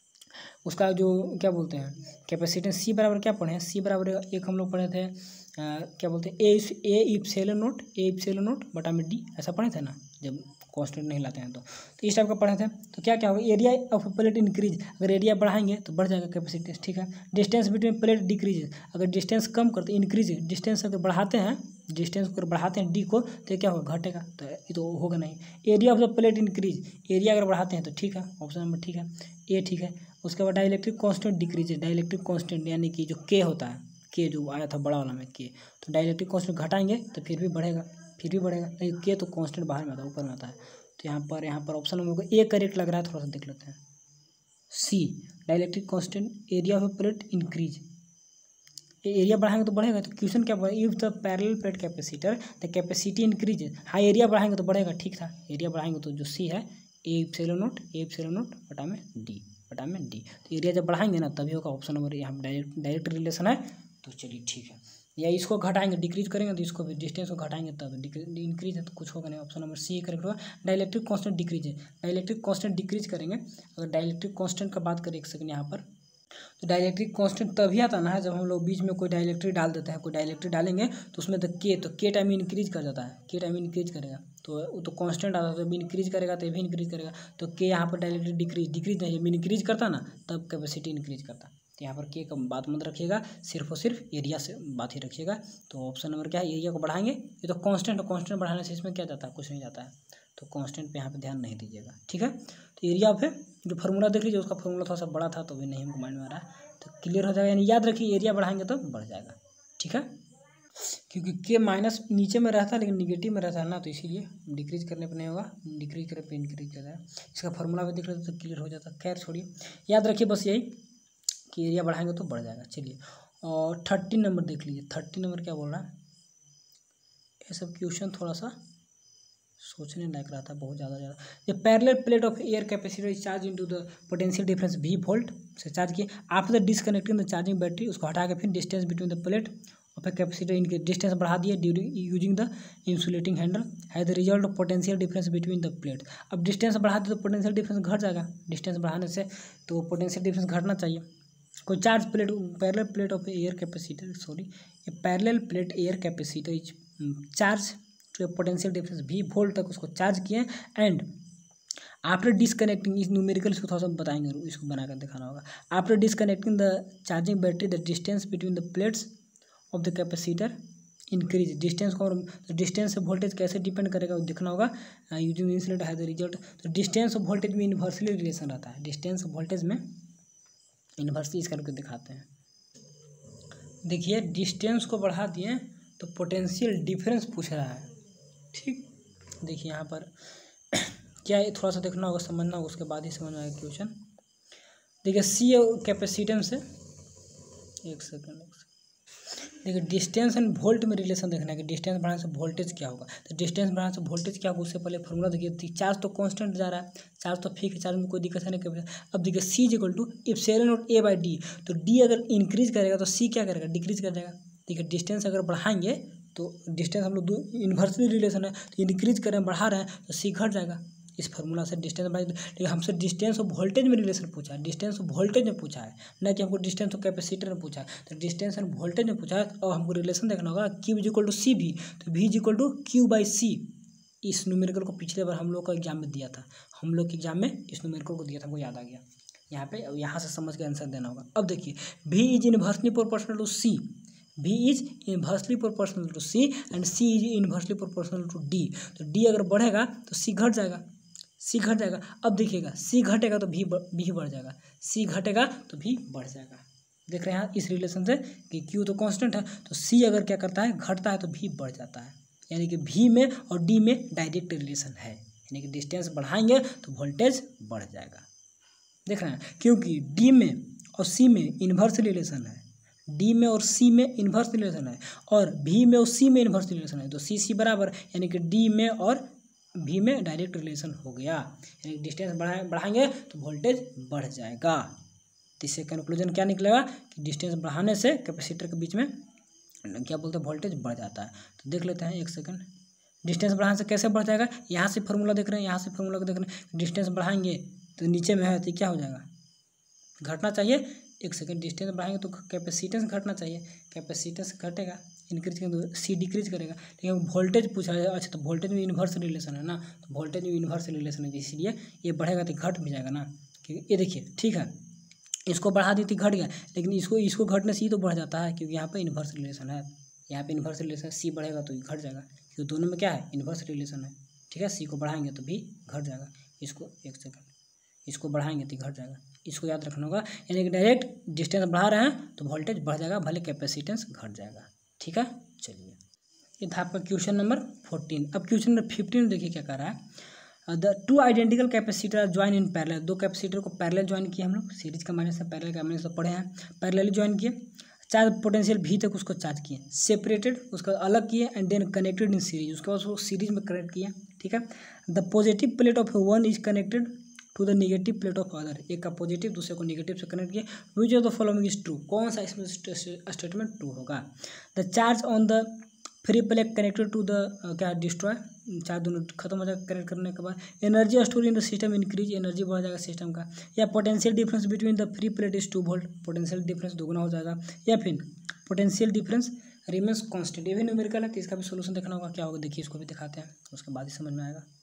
उसका जो क्या बोलते हैं कैपेसिटेंस, सी बराबर क्या पढ़े हैं, सी बराबर एक हम लोग पढ़े थे आ, क्या बोलते हैं, A A epsilon naught, A epsilon naught बटा में डी, ऐसा पढ़े थे ना, जब कांस्टेंट नहीं लाते हैं तो तो इस टाइप का पढ़े थे। तो क्या क्या होगा, एरिया ऑफ प्लेट इंक्रीज, अगर एरिया बढ़ाएंगे तो बढ़ जाएगा कैपेसिटी, ठीक है। डिस्टेंस बिटवीन प्लेट डिक्रीज, अगर डिस्टेंस कम करते इंक्रीज, डिस्टेंस अगर बढ़ाते हैं, डिस्टेंस अगर बढ़ाते हैं डी को, तो क्या होगा, घटेगा, तो ये तो होगा नहीं। Area of the plate increase, area अगर बढ़ाते हैं तो ठीक है, ऑप्शन नंबर ठीक है, ए ठीक है। उसके बाद dielectric constant decrease, dielectric constant यानी कि जो के होता है, के जो आया था बड़ा वाला में के, तो डाइलेक्ट्रिक कांस्टेंट घटाएंगे तो फिर भी बढ़ेगा, फिर भी बढ़ेगा, नहीं के तो कांस्टेंट बाहर में आता है, ऊपर में आता है, तो यहाँ पर यहाँ पर ऑप्शन नंबर को ए करेक्ट लग रहा है, थोड़ा सा देख लेते हैं, C dielectric constant area of plate increase, area बढ़ाएंगे तो बढ़ेगा, तो क्वेश्चन क्या बोला, if the parallel plate capacitor the capacity increase, हाँ एरिया बढ़ाएंगे तो बढ़ेगा, ठीक था, एरिया बढ़ाएंगे तो जो सी है A epsilon naught, A epsilon naught बटा में डी, बटा में डी, तो एरिया जब बढ़ाएंगे ना तभी होगा, ऑप्शन नंबर यहाँ डायरेक्ट डायरेक्ट रिलेशन है, तो चलिए ठीक है। या इसको घटाएंगे डिक्रीज करेंगे तो इसको भी डिस्टेंस को घटाएंगे तब इंक्रीज है, तो कुछ होगा नहीं, ऑप्शन नंबर सी करेक्ट होगा। डाइलेक्ट्रिक कांस्टेंट डिक्रीज है, डाइलेक्ट्रिक कांस्टेंट डिक्रीज करेंगे, अगर डाइलेक्ट्रिक कांस्टेंट का बात करें एक सेकंड यहाँ पर, तो डाइलेक्ट्रिक कांस्टेंट तभी आता ना है जब हम लोग बीच में कोई डाइलेक्ट्रिक डाल देते हैं, कोई डाइलेक्ट्रिक डालेंगे तो उसमें तो के तो के टाइम इंक्रीज कर जाता है, के टाइम इंक्रीज करेगा, तो वो तो कांस्टेंट आता है, तो भी इंक्रीज करेगा तो भी इंक्रीज करेगा, तो के यहाँ पर डाइलेक्ट्रिक डिक्रीज डिक्रीज नहीं, जब इंक्रीज करता ना तब कैपेसिटी इंक्रीज करता, तो यहाँ पर के का बात मत रखिएगा, सिर्फ और सिर्फ एरिया से बात ही रखिएगा। तो ऑप्शन नंबर क्या है, एरिया को बढ़ाएंगे। ये तो कांस्टेंट है, कांस्टेंट बढ़ाने से इसमें क्या जाता है, कुछ नहीं जाता है, तो कांस्टेंट पे यहाँ पे ध्यान नहीं दीजिएगा, ठीक है। तो एरिया ऑफ है जो फार्मूला देख लीजिए, उसका फार्मूला थोड़ा सा बड़ा था तो भी नहीं हमको माइंड में आ रहा है, तो क्लियर हो जाएगा। यानी याद रखिए एरिया बढ़ाएंगे तो बढ़ जाएगा, ठीक है, क्योंकि के माइनस नीचे में रहता है लेकिन निगेटिव में रहता है ना, तो इसीलिए डिक्रीज करने पर नहीं होगा, डिक्रीज करने पर इंक्रीज कर जाएगा। इसका फार्मूला भी देख लेते तो क्लियर हो जाता। खैर छोड़िए, याद रखिए बस यही कि एरिया बढ़ाएंगे तो बढ़ जाएगा। चलिए और थर्टीन नंबर देख लीजिए। थर्टीन नंबर क्या बोल रहा है, ये सब क्वेश्चन थोड़ा सा सोचने लायक रहा था, बहुत ज़्यादा ज़्यादा। ये parallel plate of air capacitor is charge into the potential difference V volt से चार्ज किए। After disconnecting the charging battery, उसको हटा के फिर distance between the plate of a capacitor, इनके डिस्टेंस बढ़ा दिए during using the insulating handle, है the result of potential difference between the plate. अब डिस्टेंस बढ़ा दिए तो पोटेंशियल डिफरेंस घट जाएगा, डिस्टेंस बढ़ाने से तो पोटेंशियल डिफरेंस घटना चाहिए। कोई charge plate parallel plate of air capacitor sorry a parallel plate air capacitor is charge to a potential difference V volt तक उसको चार्ज किए एंड आफ्टर डिसकनेक्टिंग, इस न्यूमेरिकल इसको थोड़ा सा बताएंगे, इसको बनाकर दिखाना होगा। After disconnecting the charging battery the distance between the plates of the capacitor increase. Distance को, तो डिस्टेंस से वोल्टेज कैसे डिपेंड करेगा वो देखना होगा यूजिंग इंसुलेटर है द रिजल्ट। तो डिस्टेंस ऑफ वोल्टेज में इन्वर्सली रिलेशन रहता है, डिस्टेंस ऑफ वोल्टेज में इन्वर्सली इस करके दिखाते हैं। देखिए डिस्टेंस को बढ़ा दिए तो पोटेंशियल डिफरेंस पूछ रहा है, ठीक। देखिए यहाँ पर क्या है, थोड़ा सा देखना होगा, समझना होगा, उसके बाद ही समझ में आएगा क्वेश्चन। देखिए सी कैपेसिटेंस से एक सेकंड देखिए डिस्टेंस एंड वोल्ट में रिलेशन देखना है कि डिस्टेंस बढ़ाने से वोल्टेज क्या होगा। तो डिस्टेंस बढ़ाने से वोल्टेज क्या होगा, उससे पहले फॉर्मूला देखिए, चार्ज तो कांस्टेंट जा रहा है, चार्ज तो फिक्स, चार्ज में कोई दिक्कत है नहीं। अब देखिए C is equal to epsilon naught A by D, तो डी अगर इंक्रीज करेगा तो सी क्या करेगा, डिक्रीज कर जाएगा। देखिए डिस्टेंस अगर बढ़ाएंगे तो डिस्टेंस हम लोग इन्वर्सली रिलेशन है, तो इंक्रीज कर रहे हैं बढ़ा रहे हैं तो सी घट जाएगा। इस फार्मूला से डिस्टेंस बढ़ाएंगे, लेकिन हमसे डिस्टेंस ऑफ वोल्टेज में रिलेशन पूछा है, डिस्टेंस ऑफ वोल्टेज में पूछा है, ना कि हमको डिस्टेंस ऑफ कैपेसिटर में पूछा है। तो डिस्टेंस एंड वोल्टेज में पूछा है और हमको रिलेशन देखना होगा Q is equal to C भी, तो V is equal to Q by C. इस न्यूमेरिकल को पिछले बार हम लोग का एग्जाम में दिया था, हम लोग के एग्जाम में इस न्यूमेरिकल को दिया था, हमको याद आ गया। यहाँ पे यहाँ से समझ के आंसर देना होगा। अब देखिए V is inversely proportional to C, V is inversely proportional to C and C is inversely proportional to D। तो D अगर बढ़ेगा तो C घट जाएगा, C घट जाएगा। अब देखिएगा C घटेगा तो V भी बढ़ जाएगा, C घटेगा तो V बढ़ जाएगा। देख रहे हैं यहाँ इस रिलेशन से कि Q तो कांस्टेंट है, तो C अगर क्या करता है घटता है तो V बढ़ जाता है, यानी कि V में और D में डायरेक्ट रिलेशन है, यानी कि डिस्टेंस बढ़ाएंगे तो वोल्टेज बढ़ जाएगा। देख रहे हैं क्योंकि D में और C में इन्वर्स रिलेशन है, डी में और सी में इन्वर्स रिलेशन है, और भी में और सी में इन्वर्स रिलेशन है, तो सी सी बराबर, यानी कि डी में और भी में डायरेक्ट रिलेशन हो गया, यानी कि डिस्टेंस बढ़ाए बढ़ाएंगे तो वोल्टेज बढ़ जाएगा। तो इससे कंक्लूजन क्या निकलेगा कि डिस्टेंस बढ़ाने से कैपेसिटर के बीच में क्या बोलते हैं वोल्टेज बढ़ जाता है। तो देख लेते हैं एक सेकंड, डिस्टेंस बढ़ाने से कैसे बढ़ जाएगा। यहाँ से फॉर्मूला देख रहे हैं, यहाँ से फॉर्मूला देख रहे हैं, डिस्टेंस बढ़ाएंगे तो नीचे में है तो क्या हो जाएगा, घटना चाहिए। एक सेकंड, डिस्टेंस बढ़ाएंगे तो कैपेसिटेंस घटना चाहिए, कैपेसिटेंस घटेगा, इंक्रीज करेंगे तो सी डिक्रीज करेगा। लेकिन वोल्टेज पूछा है, अच्छा तो वोल्टेज में इन्वर्स रिलेशन है ना, तो वोल्टेज में इन्वर्स रिलेशन है, इसीलिए ये बढ़ेगा तो घट भी जाएगा ना। क्योंकि ये देखिए ठीक है, इसको बढ़ा दी थी घट गया, लेकिन इसको इसको घटने से ही तो बढ़ जाता है, क्योंकि यहाँ पर इन्वर्स रिलेशन है, यहाँ पे इन्वर्स रिलेशन, सी बढ़ेगा तो घट जाएगा, क्योंकि दोनों में क्या है इन्वर्स रिलेशन है। ठीक है, सी को बढ़ाएंगे तो भी घट जाएगा, इसको एक सेकंड इसको बढ़ाएंगे तो घट जाएगा, इसको याद रखना होगा। यानी कि डायरेक्ट डिस्टेंस बढ़ा रहे हैं तो वोल्टेज बढ़ जाएगा, भले कैपेसिटेंस घट जाएगा। ठीक है, चलिए ये था आपका क्वेश्चन नंबर फोर्टीन। अब क्वेश्चन नंबर फिफ्टीन देखिए क्या कर रहा है। The two identical capacitor join in parallel, दो कैपेसिटर को पैरेलल ज्वाइन किए हम लोग, सीरीज का माइनस है, पैरेलल का माइनस तो पढ़े हैं, पैरेलली ज्वाइन किए, चार्ज पोटेंशियल भी तक उसको चार्ज किए, सेपरेटेड उसका अलग किए and then connected in series, उसके बाद उसको सीरीज में कनेक्ट किया। ठीक है, the positive plate of one is connected to the negative plate of other, एक का पॉजिटिव दूसरे को नेगेटिव से कनेक्ट किया। Which of the following is true, कौन सा इसमें स्टेटमेंट ट्रू होगा। The charge on the free plate connected to the क्या डिस्ट्रॉय, चार्ज दोनों खत्म हो जाएगा कनेक्ट करने के बाद। Energy store in the system increase, energy बढ़ जाएगा सिस्टम का। या potential difference between the free plate is two volt, potential difference दोगुना हो जाएगा। या फिर पोटेंशियल डिफरेंस रिमेंस कांस्टेंट, ये भी न्यूमेरिकल है तो इसका भी सोल्यूशन देखना होगा क्या होगा। देखिए इसको भी दिखाते हैं, उसके बाद ही समझ में आएगा।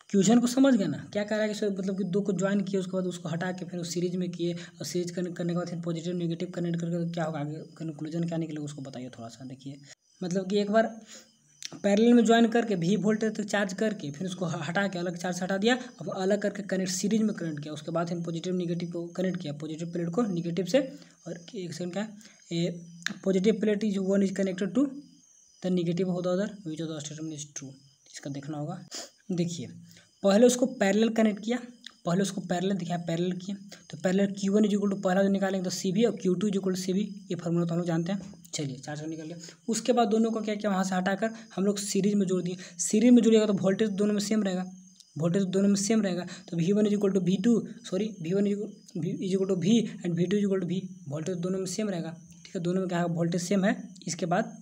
क्वेश्चन को समझ गए ना, क्या कह रहा है कि मतलब कि दो को ज्वाइन किए, उसके बाद उसको हटा के फिर उस सीरीज में किए, और सीरीज कनेक्ट करने के बाद फिर पॉजिटिव नेगेटिव कनेक्ट करके तो क्या होगा, आगे कंक्लूजन क्या निकलेगा उसको बताइए थोड़ा सा। देखिए मतलब कि एक बार पैरेलल में ज्वाइन करके भी वोल्टेज तक चार्ज करके फिर उसको हटा के अलग चार्ज हटा दिया, अब अलग करके कनेक्ट सीरीज में कनेक्ट किया, उसके बाद फिर पॉजिटिव नेगेटिव को कनेक्ट किया, पॉजिटिव प्लेट को नेगेटिव से, और एक सेकंड क्या है, positive plate is one is connected to the negative of the other which of the statement is true. इसका देखना होगा। देखिए पहले उसको पैरेलल कनेक्ट किया, पहले उसको पैरेलल दिखाया, पैरेलल किए तो parallel Q one is equal to पहला जो निकालेंगे तो सी बी, और Q two is equal to C V, ये फार्मूला तो हम लोग जानते हैं। चलिए चार्ज निकल गया। उसके बाद दोनों को क्या किया, वहाँ से हटाकर हम लोग सीरीज में जोड़ दिए। सीरीज में जोड़िएगा तो वोल्टेज दोनों में सेम रहेगा, वोल्टेज दोनों में सेम रहेगा, तो V one is equal to V two sorry V one is equal to V and V two is equal to V, voltage दोनों में सेम रहेगा। ठीक है, दोनों में क्या है, वोल्टेज सेम है। इसके बाद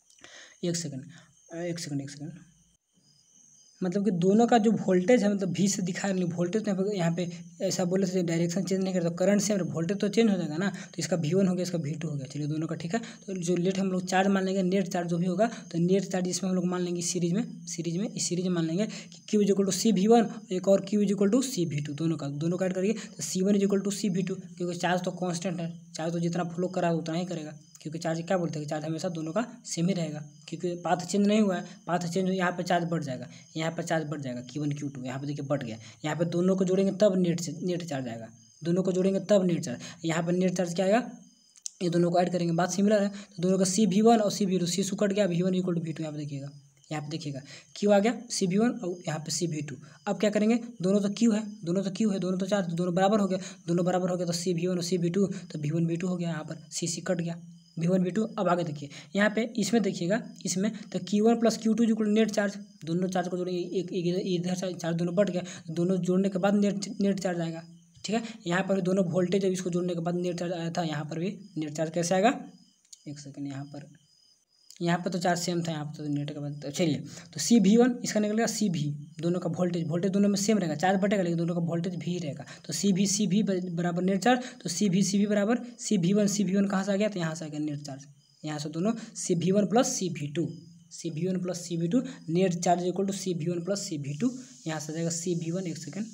एक सेकंड एक सेकंड एक सेकंड मतलब कि दोनों का जो वोल्टेज है, मतलब भी से दिखा रही वोल्टेज, यहाँ पे यहाँ पे ऐसा बोले से डायरेक्शन चेंज नहीं करता, तो करंट सेम, वोल्टेज तो चेंज हो जाएगा ना, तो इसका वी वन हो गया, इसका वी टू हो गया। चलिए दोनों का ठीक है। तो जो लेट हम लोग चार्ज मान लेंगे, नेट चार्ज जो भी होगा, तो नेट चार्ज इसमें हम लोग मान लेंगे सीरीज में सीरीज में इस सीरीज में मान लेंगे कि Q is equal to C V one, एक और Q is equal to C V two, दोनों का दोनों का ऐड करिए तो C one is equal to C V two, क्योंकि चार्ज तो कॉन्स्टेंट है, चार्ज तो जितना फ्लो करा उतना ही करेगा, क्योंकि चार्ज क्या बोलते हैं, चार्ज हमेशा दोनों का सेम ही रहेगा, क्योंकि पाथ चेंज नहीं हुआ है। पाथ चेंज यहाँ पे चार्ज बढ़ जाएगा, यहाँ पे चार्ज बढ़ जाएगा, क्यू वन क्यू टू यहाँ पे देखिए बढ़ गया। यहाँ पे दोनों को जोड़ेंगे तब नेट से नेट चार्ज आएगा, दोनों को जोड़ेंगे तब नेट चार्ज, यहाँ पे नेट चार्ज क्या आएगा, ये दोनों को ऐड करेंगे, बात सिमिलर है। तो दोनों का सी वी वन और सी वी टू, सी सु कट गया, V one equal to V two, यहाँ पे देखिएगा, यहाँ पे देखिएगा क्यू आ गया, सी वी वन और यहाँ पे सी वी टू। अब क्या करेंगे, दोनों तो क्यू है, दोनों तो क्यू है, दोनों तो चार्ज, दोनों बराबर हो गया, दोनों बराबर हो गया तो सी वी वन और सी वी टू, तो वी वन वी टू हो गया, यहाँ पर सी सी कट गया, वी वन वी टू। अब आगे देखिए यहाँ पे इसमें देखिएगा, इसमें तो Q one plus Q two equal net charge, दोनों चार्ज को जोड़ेंगे, एक इधर चार्ज दोनों बढ़ गया, दोनों जोड़ने के बाद नेट नेट चार्ज आएगा। ठीक है, यहाँ पर भी दोनों वोल्टेज जब इसको जोड़ने के बाद नेट चार्ज आया था, यहाँ पर भी नेट चार्ज कैसे आएगा, एक सेकंड, यहाँ पर यहाँ पर तो चार्ज सेम था, यहाँ पर तो नेट के बाद। चलिए तो सी वी वन इसका निकलेगा सी भी, दोनों का वोल्टेज वोल्टेज दोनों में सेम रहेगा, चार्ज बढ़ेगा लेकिन दोनों का वोल्टेज भी रहेगा, तो सी भी सी भी बराबर नेट चार्ज, तो सी भी सी भी बराबर C V one C V one कहाँ से आ गया, तो यहाँ से आ गया नेट चार्ज, यहाँ से दोनों C V one plus C V two, C V one plus C V two, net charge equal to C V one plus C V two, यहाँ से आ जाएगा सी वी वन। एक सेकेंड,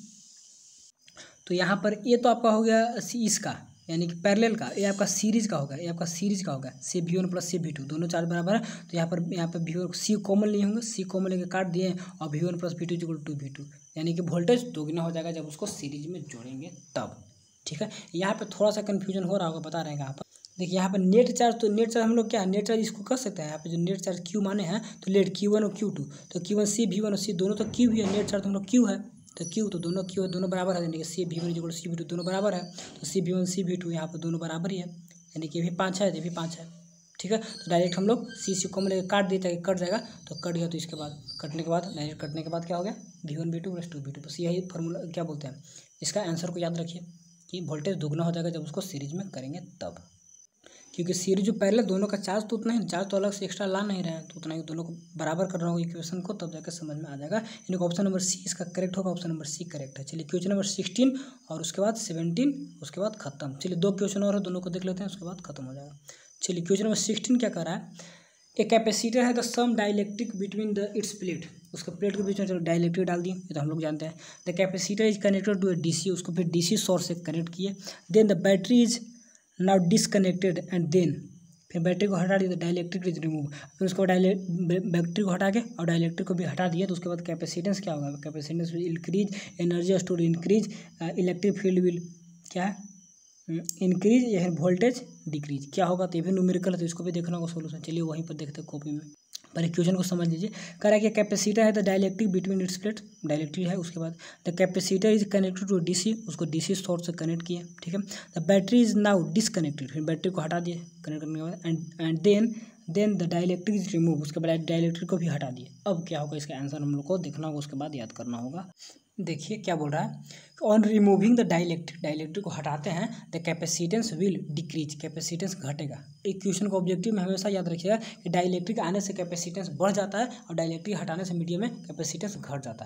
तो यहाँ पर ये तो आपका हो गया इसका यानी कि पैरेलल का, ये आपका सीरीज का होगा, ये आपका सीरीज का होगा, C V one plus C V two, दोनों चार्ज बराबर है, तो यहाँ पर यहाँ पर वी वन सी कॉमन लिए होंगे, सी कॉमन लेके काट दिए और V one plus V two equal to V two, यानी कि वोल्टेज दोगुना हो जाएगा जब उसको सीरीज में जोड़ेंगे तब। ठीक है, यहाँ पे थोड़ा सा कन्फ्यूजन हो रहा होगा, बता रहे हैं यहाँ पर। देखिए यहाँ पर नेट चार्ज, तो नेट चार्ज हम लोग क्या है, नेट चार्ज इसको कर सकते हैं, यहाँ पे जो नेट चार्ज क्यू माने हैं, तो लेट क्यू वन और क्यू टू, तो Q one C V one और सी दोनों तो क्यू ही है, नेट चार्ज हम लोग क्यू है, तो क्यू तो दोनों क्यू है, दोनों बराबर है, यानी कि C V one equal C V two दोनों बराबर है, तो C V one C V two यहाँ पर दोनों बराबर ही है, यानी कि ये भी पाँच है, ये भी पाँच है। ठीक है, तो डायरेक्ट हम लोग सी सी कॉमन लेकर काट दिए ताकि कट जाएगा, तो कट गया, तो इसके बाद कटने के बाद डायरेक्ट कटने के बाद क्या हो गया, V one V two plus two V two, बस यही फॉर्मूला क्या बोलते हैं, इसका आंसर को याद रखिए कि वोल्टेज दोगुना हो जाएगा जब उसको सीरीज में करेंगे तब, क्योंकि सीरीज जो पहले दोनों का चार्ज तो उतना ही, चार्ज तो अलग से एक्स्ट्रा ला नहीं रहे हैं, तो उतना ही दोनों को बराबर कर रहा होगा इक्वेशन को, तब जाकर समझ में आ जाएगा। यानी कि ऑप्शन नंबर सी इसका करेक्ट होगा, ऑप्शन नंबर सी करेक्ट है। चलिए क्वेश्चन नंबर सिक्सटीन और उसके बाद सेवनटीन, उसके बाद खत्म। चलिए दो क्वेश्चन और है, दोनों को देख लेते हैं, उसके बाद खत्म हो जाएगा। चलिए क्वेश्चन नंबर सिक्सटीन क्या कर रहा है, ए कैपेसिटर है the some dielectric between the its plate, उसका प्लेट के बीच में चलो डाइलेक्ट्रिक डाल दिए, ये तो हम लोग जानते हैं। The capacitor is connected to a DC, उसको फिर डीसी सोर्स से कनेक्ट किए, then the battery is now disconnected and then फिर बैटरी को हटा दिया तो डाइलेक्ट्रिक इज रिमूव, फिर उसको डायलेक्ट बैटरी को हटा के और डाइलेक्ट्रिक को भी हटा दिया, तो उसके बाद कैपेसिटेंस क्या होगा, capacitance will increase, energy store increase, electric field will क्या है इंक्रीज, या वोल्टेज डिक्रीज, क्या होगा, तो ये भी न्यूमेरिकल है, तो इसको भी देखना होगा सोल्यूशन। चलिए वहीं पर देखते हैं कॉपी में, पहले क्वेश्चन को समझ लीजिए। कह रहा है कि कैपेसिटर है तो dielectric between its plate, dielectric है, उसके बाद the capacitor is connected to DC, उसको डीसी सोर्स से कनेक्ट किया। ठीक है, the battery is now disconnected, फिर बैटरी को हटा दिए कनेक्ट करने के बाद, and and then then the dielectric is remove, उसके बाद डाइलेक्ट्रिक को भी हटा दिए। अब क्या होगा, इसका आंसर हम लोग को देखना होगा, उसके बाद याद करना होगा। देखिए क्या बोल रहा है, on removing the dielectric, dielectric को हटाते हैं, the capacitance will decrease, capacitance घटेगा। एक क्वेश्चन को ऑब्जेक्टिव में हमेशा याद रखिएगा कि डाइलेक्ट्रिक आने से कैपेसिटेंस बढ़ जाता है और डाइलेक्ट्रिक हटाने से मीडियम में कैपेसिटेंस घट जाता है।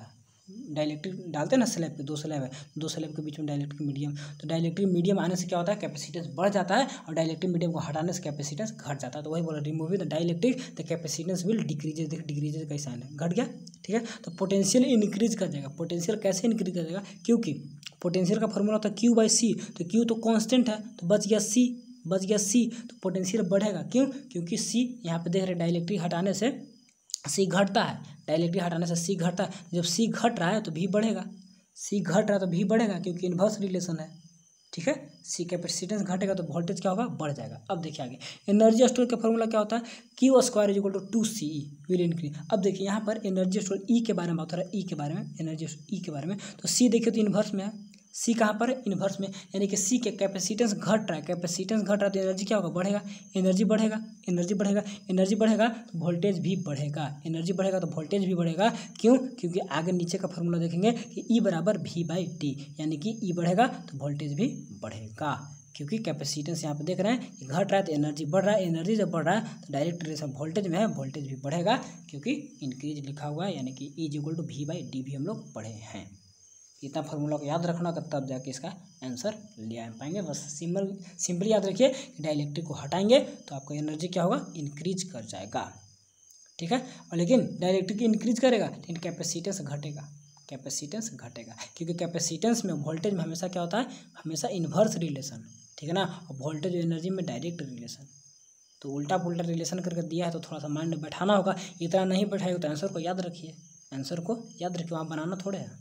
डाइलेक्ट्रिक डालते हैं ना स्लैब पे, दो स्लैब है, दो स्लैब के बीच में डाइलेक्ट्रिक मीडियम, तो डाइलेक्ट्रिक मीडियम आने से क्या होता है, कैपेसिटेंस बढ़ जाता है, और डाइलेक्ट्रिक मीडियम को हटाने से कैपेसिटेंस घट जाता है। तो वही बोला, removing the dielectric the capacitance will decreases. देख डिक्रीजेज का साइन है, घट गया, ठीक है। तो पोटेंशियल इंक्रीज कर जाएगा। पोटेंशियल कैसे इंक्रीज कर जाएगा, क्योंकि पोटेंशियल का फॉर्मूला होता है क्यू बाई सी, तो क्यू तो कांस्टेंट है, तो बच गया सी, बच गया सी, तो पोटेंशियल बढ़ेगा। क्यों, क्योंकि सी यहाँ पे देख रहे डाइलेक्ट्रिक हटाने से सी घटता है, डाइलेक्ट्रिक हटाने से सी घटता है। जब सी घट रहा है तो भी बढ़ेगा, सी घट रहा है तो भी बढ़ेगा, क्योंकि इन्वर्स रिलेशन है, ठीक है। सी कैपेसिटेंस घटेगा तो वोल्टेज क्या होगा, बढ़ जाएगा। अब देखिए आगे, एनर्जी स्टोर का फॉर्मूला क्या होता है, Q square is equal to two C E will increase. अब देखिए यहाँ पर एनर्जी स्टोर ई के बारे में बात हो रहा है, ई के बारे में, एनर्जी ई के बारे में। तो सी देखिए तो इन्वर्स में है, सी कहाँ पर है, इन्वर्स में, यानी कि सी के कैपेसिटेंस घट रहा है, कैपेसिटेंस घट रहा है तो एनर्जी क्या होगा, बढ़ेगा, एनर्जी बढ़ेगा, एनर्जी बढ़ेगा, एनर्जी बढ़ेगा तो वोल्टेज भी बढ़ेगा, एनर्जी बढ़ेगा तो वोल्टेज भी बढ़ेगा। क्यों, क्योंकि आगे नीचे का फॉर्मूला देखेंगे कि ई बराबर वी बाई टी, यानी कि ई बढ़ेगा तो वोल्टेज भी बढ़ेगा, क्योंकि कैपेसिटेंस यहाँ पे देख रहे हैं कि घट रहा है तो एनर्जी बढ़ रहा है, एनर्जी जब बढ़ रहा है तो डायरेक्ट रिलेशन वोल्टेज में है, वोल्टेज भी बढ़ेगा, क्योंकि इंक्रीज लिखा हुआ है, यानी कि E is equal to V by D भी हम लोग पढ़े हैं। इतना फार्मूला को याद रखना, तब जाके इसका आंसर ले आ पाएंगे। बस सिंपल सिंपली याद रखिए कि डाइलेक्ट्रिक को हटाएंगे तो आपका एनर्जी क्या होगा, इंक्रीज कर जाएगा, ठीक है। और लेकिन डाइलेक्ट्रिक इंक्रीज करेगा लेकिन कैपेसिटेंस घटेगा, कैपेसिटेंस घटेगा, क्योंकि कैपेसिटेंस में वोल्टेज में हमेशा क्या होता है, हमेशा इन्वर्स रिलेशन, ठीक है ना, और वोल्टेज और एनर्जी में डायरेक्ट रिलेशन। तो उल्टा पुल्टा रिलेशन करके दिया है तो थोड़ा सा माइंड में बैठाना होगा, इतना नहीं बैठाएगा तो आंसर को याद रखिए, आंसर को याद रखिए, वहाँ बनाना थोड़े है।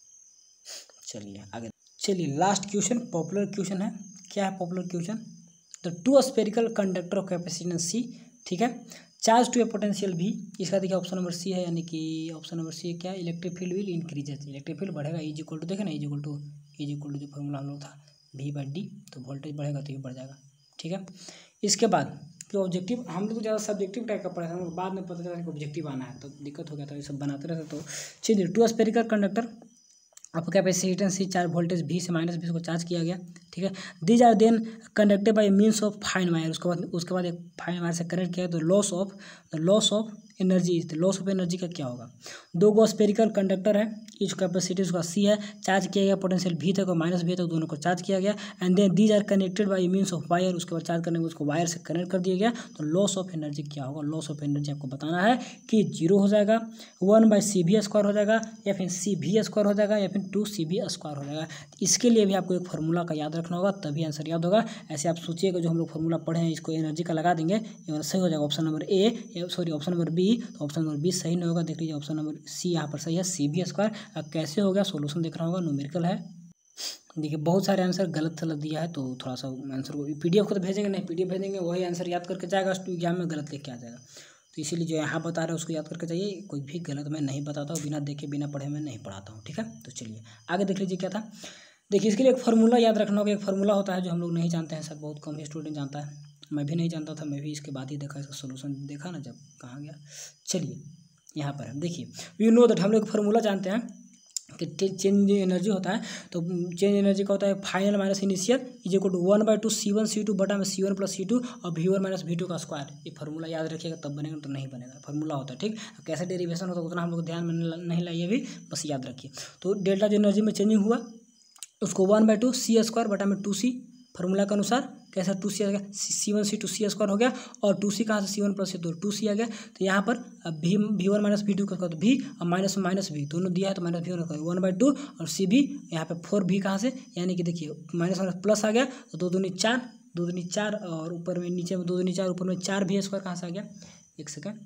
चलिए आगे, चलिए लास्ट क्वेश्चन पॉपुलर क्वेश्चन है। क्या है popular question, the two spherical conductor of capacitance C, ठीक है, चार्ज टू ए पोटेंशियल भी। इसका देखिए ऑप्शन नंबर सी है, यानी कि ऑप्शन नंबर सी क्या है, electric field will increases, electric field बढ़ेगा, इज इक्वल टू देखे ना, is equal to is equal to जो फॉर्मूला हम लोग था वी बाई डी, तो वोल्टेज बढ़ेगा तो ये बढ़ जाएगा, ठीक है। इसके बाद कि ऑब्जेक्टिव हम लोग ज़्यादा सब्जेक्टिव टाइप का पढ़ा था, हम लोग बाद में पता चला कि ऑब्जेक्टिव आना है तो दिक्कत हो गया था, ये सब बनाते रहते। तो चलिए टू स्पेरिकल कंडक्टर आपको कैपेसिटेंस सी चार्ज वोल्टेज भी से माइनस भी को चार्ज किया गया, ठीक है। These are then conducted by means of fine wire, उसके बाद उसके बाद एक फाइन वायर से कनेक्ट किया तो loss of the loss of energy, loss of energy का क्या होगा। दो गो स्पेरिकल कंडक्टर है, इस कैपेसिटी उसका सी है, चार्ज किया गया पोटेंशियल भी तक और माइनस भी तक दोनों को चार्ज किया गया, and then these are connected by means of wire, उसके बाद चार्ज करने के उसको वायर से कनेक्ट कर दिया गया, तो लॉस ऑफ एनर्जी क्या होगा। लॉस ऑफ एनर्जी आपको बताना है कि जीरो हो जाएगा, वन बाई सी भी स्क्वायर हो जाएगा, या फिर सी भी स्क्वायर हो जाएगा, या फिर टू सी भी स्क्वायर हो जाएगा। इसके लिए भी आपको एक फार्मूला का याद रखना होगा, तभी आंसर याद होगा। ऐसे आप सोचिएगा जो हम लोग फार्मूला पढ़े हैं इसको एनर्जी का लगा देंगे, ये सही हो जाएगा। Option number A sorry option number B, तो ऑप्शन नंबर बी सही नहीं होगा, देख लीजिए ऑप्शन नंबर सी यहाँ पर सही है, सी भी स्क्वायर। अब कैसे हो गया, सोल्यूशन देखना होगा, न्यूमेरिकल है। देखिए बहुत सारे आंसर गलत गलत दिया है, तो थोड़ा सा आंसर को पीडीएफ को तो भेजेंगे नहीं, पीडीएफ भेजेंगे वही आंसर याद करके जाएगा, एग्जाम में गलत लेके आ जाएगा। तो इसीलिए जो यहाँ बता रहे हैं उसको याद करके जाइए, कोई भी गलत मैं नहीं बताता हूँ, बिना देखे बिना पढ़े मैं नहीं पढ़ाता हूँ, ठीक है। तो चलिए आगे देख लीजिए क्या था। देखिए इसके लिए एक फार्मूला याद रखना होगा, एक फार्मूला होता है जो हम लोग नहीं जानते हैं, सब बहुत कम ही स्टूडेंट जानता है, मैं भी नहीं जानता था, मैं भी इसके बाद ही देखा, इसका सोल्यूशन देखा ना जब कहाँ गया। चलिए यहाँ पर है, देखिए वी नो दैट हम लोग फार्मूला जानते हैं कि चेंज एनर्जी होता है, तो चेंज एनर्जी का होता है final minus initial is equal to one by two C one C two बटा में C one plus C two और V one minus V two का स्क्वायर। ये फार्मूला याद रखिएगा तब बनेगा, तो नहीं बनेगा, फार्मूला होता है, ठीक। कैसे डेरिवेशन होता है उतना हम लोग ध्यान में नहीं लाइए, भी बस याद रखिए। तो डेल्टा जो एनर्जी में चेंजिंग हुआ उसको one by two C square बटा में टू सी, फार्मूला के अनुसार कैसा टू सी आ गया, C one C two C square हो गया, और टू सी कहाँ से C one plus C two two C आ गया। तो यहाँ पर भी V one minus V two का तो भी और माइनस माइनस भी दोनों दिया है, तो minus V one one by two और सी भी यहाँ पे फोर भी कहाँ से, यानी कि देखिए माइनस माइनस प्लस आ गया, तो दो दूनी चार, दो दूनी चार और ऊपर में नीचे में दो दूनी चार, ऊपर में चार भी स्क्वायर कहाँ से आ गया, एक सेकेंड,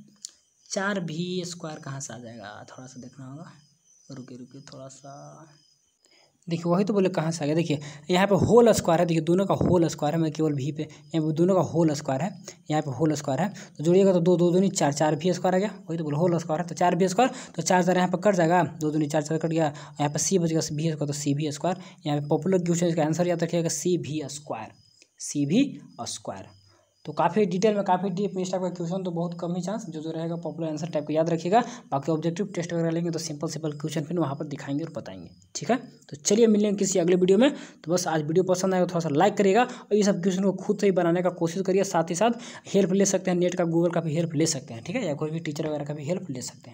चार भी स्क्वायर कहाँ से आ जाएगा, थोड़ा सा देखना होगा, रुके रुके थोड़ा सा, देखिए वही तो बोले कहाँ से आ गया। देखिए यहाँ पे होल स्क्वायर है, देखिए दोनों का होल स्क्वायर है, मैं केवल भी पे यहाँ पे दोनों का होल स्क्वायर है, यहाँ पे होल स्क्वायर है, तो जोड़िएगा तो दो दो दूनी चार, चार भी स्क्वायर आ गया, वही तो बोले होल स्क्वायर है, तो चार भी स्क्वायर, तो चार चार यहाँ पे कट जाएगा, दो दूनी चार चार कट गया, यहाँ पे सी बचेगा भी स्क्वायर, तो सी भी स्क्वायर। यहाँ पे पॉपुलर क्वेश्चन इसका आंसर याद रखिएगा सी भी स्क्वायर, सी भी स्क्वायर। तो काफ़ी डिटेल में काफ़ी डीप में इस टाइप का क्वेश्चन तो बहुत कम ही चांस, जो जो रहेगा पॉपुलर आंसर टाइप को याद रखिएगा। बाकी ऑब्जेक्टिव टेस्ट वगैरह लेंगे तो सिंपल सिंपल क्वेश्चन फिर वहाँ पर दिखाएंगे और बताएंगे, ठीक है। तो चलिए मिलेंगे किसी अगले वीडियो में। तो बस आज वीडियो पसंद आएगा थोड़ा सा लाइक करिएगा, और ये सब क्वेश्चन को खुद से ही बनाने का कोशिश करिए, साथ ही साथ हेल्प ले सकते हैं, नेट का गूगल का भी हेल्प ले सकते हैं, ठीक है, या कोई भी टीचर वगैरह का भी हेल्प ले सकते हैं।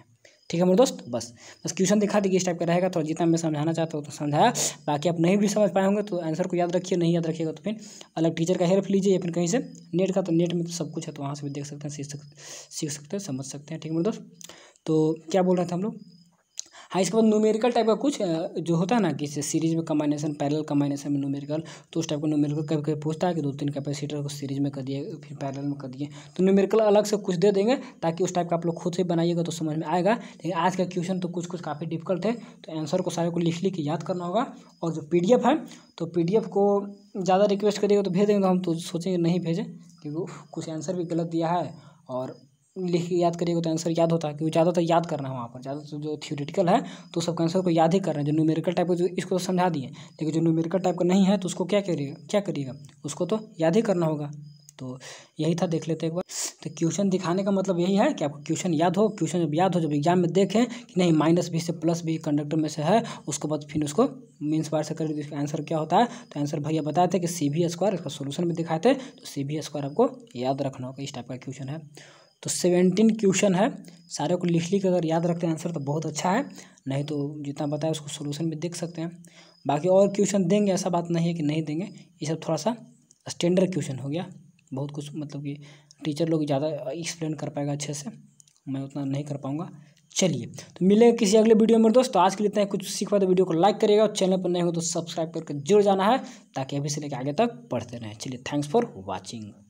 ठीक है मेरे दोस्त। बस बस क्वेश्चन दिखा दी कि इस टाइप का रहेगा, तो जितना मैं समझाना चाहता हूँ तो समझाया। बाकी आप नहीं भी समझ पाए होंगे तो आंसर को याद रखिए, नहीं याद रखिएगा तो फिर अलग टीचर का हेल्प लीजिए या फिर कहीं से नेट का, तो नेट में तो सब कुछ है, तो वहाँ से भी देख सकते हैं, सीख सकते सीख सकते हैं, समझ सकते हैं। ठीक है मेरे दोस्त। तो क्या बोल रहे थे हम लोग, हाँ इसके बाद न्यूमेरिकल टाइप का कुछ जो होता है ना कि सीरीज में कम्बाइनेशन, पैरेलल कम्बाइनेशन में न्यूमेरिकल, तो उस टाइप का न्यूमेरिकल कभी कभी पूछता है कि दो तीन कैपेसिटर को सीरीज में कर दिए फिर पैरेलल में कर दिए, तो न्यूमेरिकल अलग से कुछ दे देंगे ताकि उस टाइप का आप लोग खुद से बनाइएगा तो समझ में आएगा। लेकिन आज का क्वेश्चन तो कुछ कुछ काफ़ी डिफिकल्ट है, तो आंसर को सारे को लिख लिख के याद करना होगा। और जो पी डी एफ है तो पी डी एफ को ज़्यादा रिक्वेस्ट करिएगा तो भेज देंगे, तो हम तो सोचेंगे नहीं भेजें क्योंकि कुछ आंसर भी गलत दिया है, और लिख के याद करिएगा तो आंसर याद होता है, क्योंकि ज़्यादातर याद करना है वहाँ पर, ज़्यादातर जो थ्योरेटिकल है तो सब आंसर को याद ही कर रहे हैं। जो न्यूमेरिकल टाइप का जो इसको तो समझा दिए, लेकिन जो न्यूमेरिकल टाइप का नहीं है तो उसको क्या करिएगा क्या करिएगा उसको तो याद ही करना होगा। तो यही था, देख लेते एक बार। तो क्वेश्चन दिखाने का मतलब यही है कि आपको क्वेश्चन याद हो, क्वेश्चन जब याद हो, जब एग्जाम में देखें कि नहीं माइनस बी से प्लस बी कंडक्टर में से है, उसके बाद फिर उसको मीन्स बार से कर इसका आंसर क्या होता है। तो आंसर भैया बताए थे कि सी भी स्क्वायर, इसका सोल्यूशन में दिखाए थे, तो सी भी स्क्वायर आपको याद रखना होगा, इस टाइप का क्वेश्चन है। तो सेवेंटीन क्वेश्चन है, सारे को लिख लिख अगर याद रखते हैं आंसर तो बहुत अच्छा है, नहीं तो जितना बताया उसको सोल्यूशन में देख सकते हैं। बाकी और क्वेश्चन देंगे, ऐसा बात नहीं है कि नहीं देंगे, ये सब थोड़ा सा स्टैंडर्ड क्वेश्चन हो गया, बहुत कुछ मतलब कि टीचर लोग ज़्यादा एक्सप्लेन कर पाएगा अच्छे से, मैं उतना नहीं कर पाऊँगा। चलिए तो मिलेंगे किसी अगले वीडियो में दोस्तों, आज के लिए इतना ही। कुछ सीख पाए तो वीडियो को लाइक करिएगा, और चैनल पर नए हो तो सब्सक्राइब करके जुड़ जाना है ताकि अभी से लेकर आगे तक पढ़ते रहें। चलिए, थैंक्स फॉर वॉचिंग।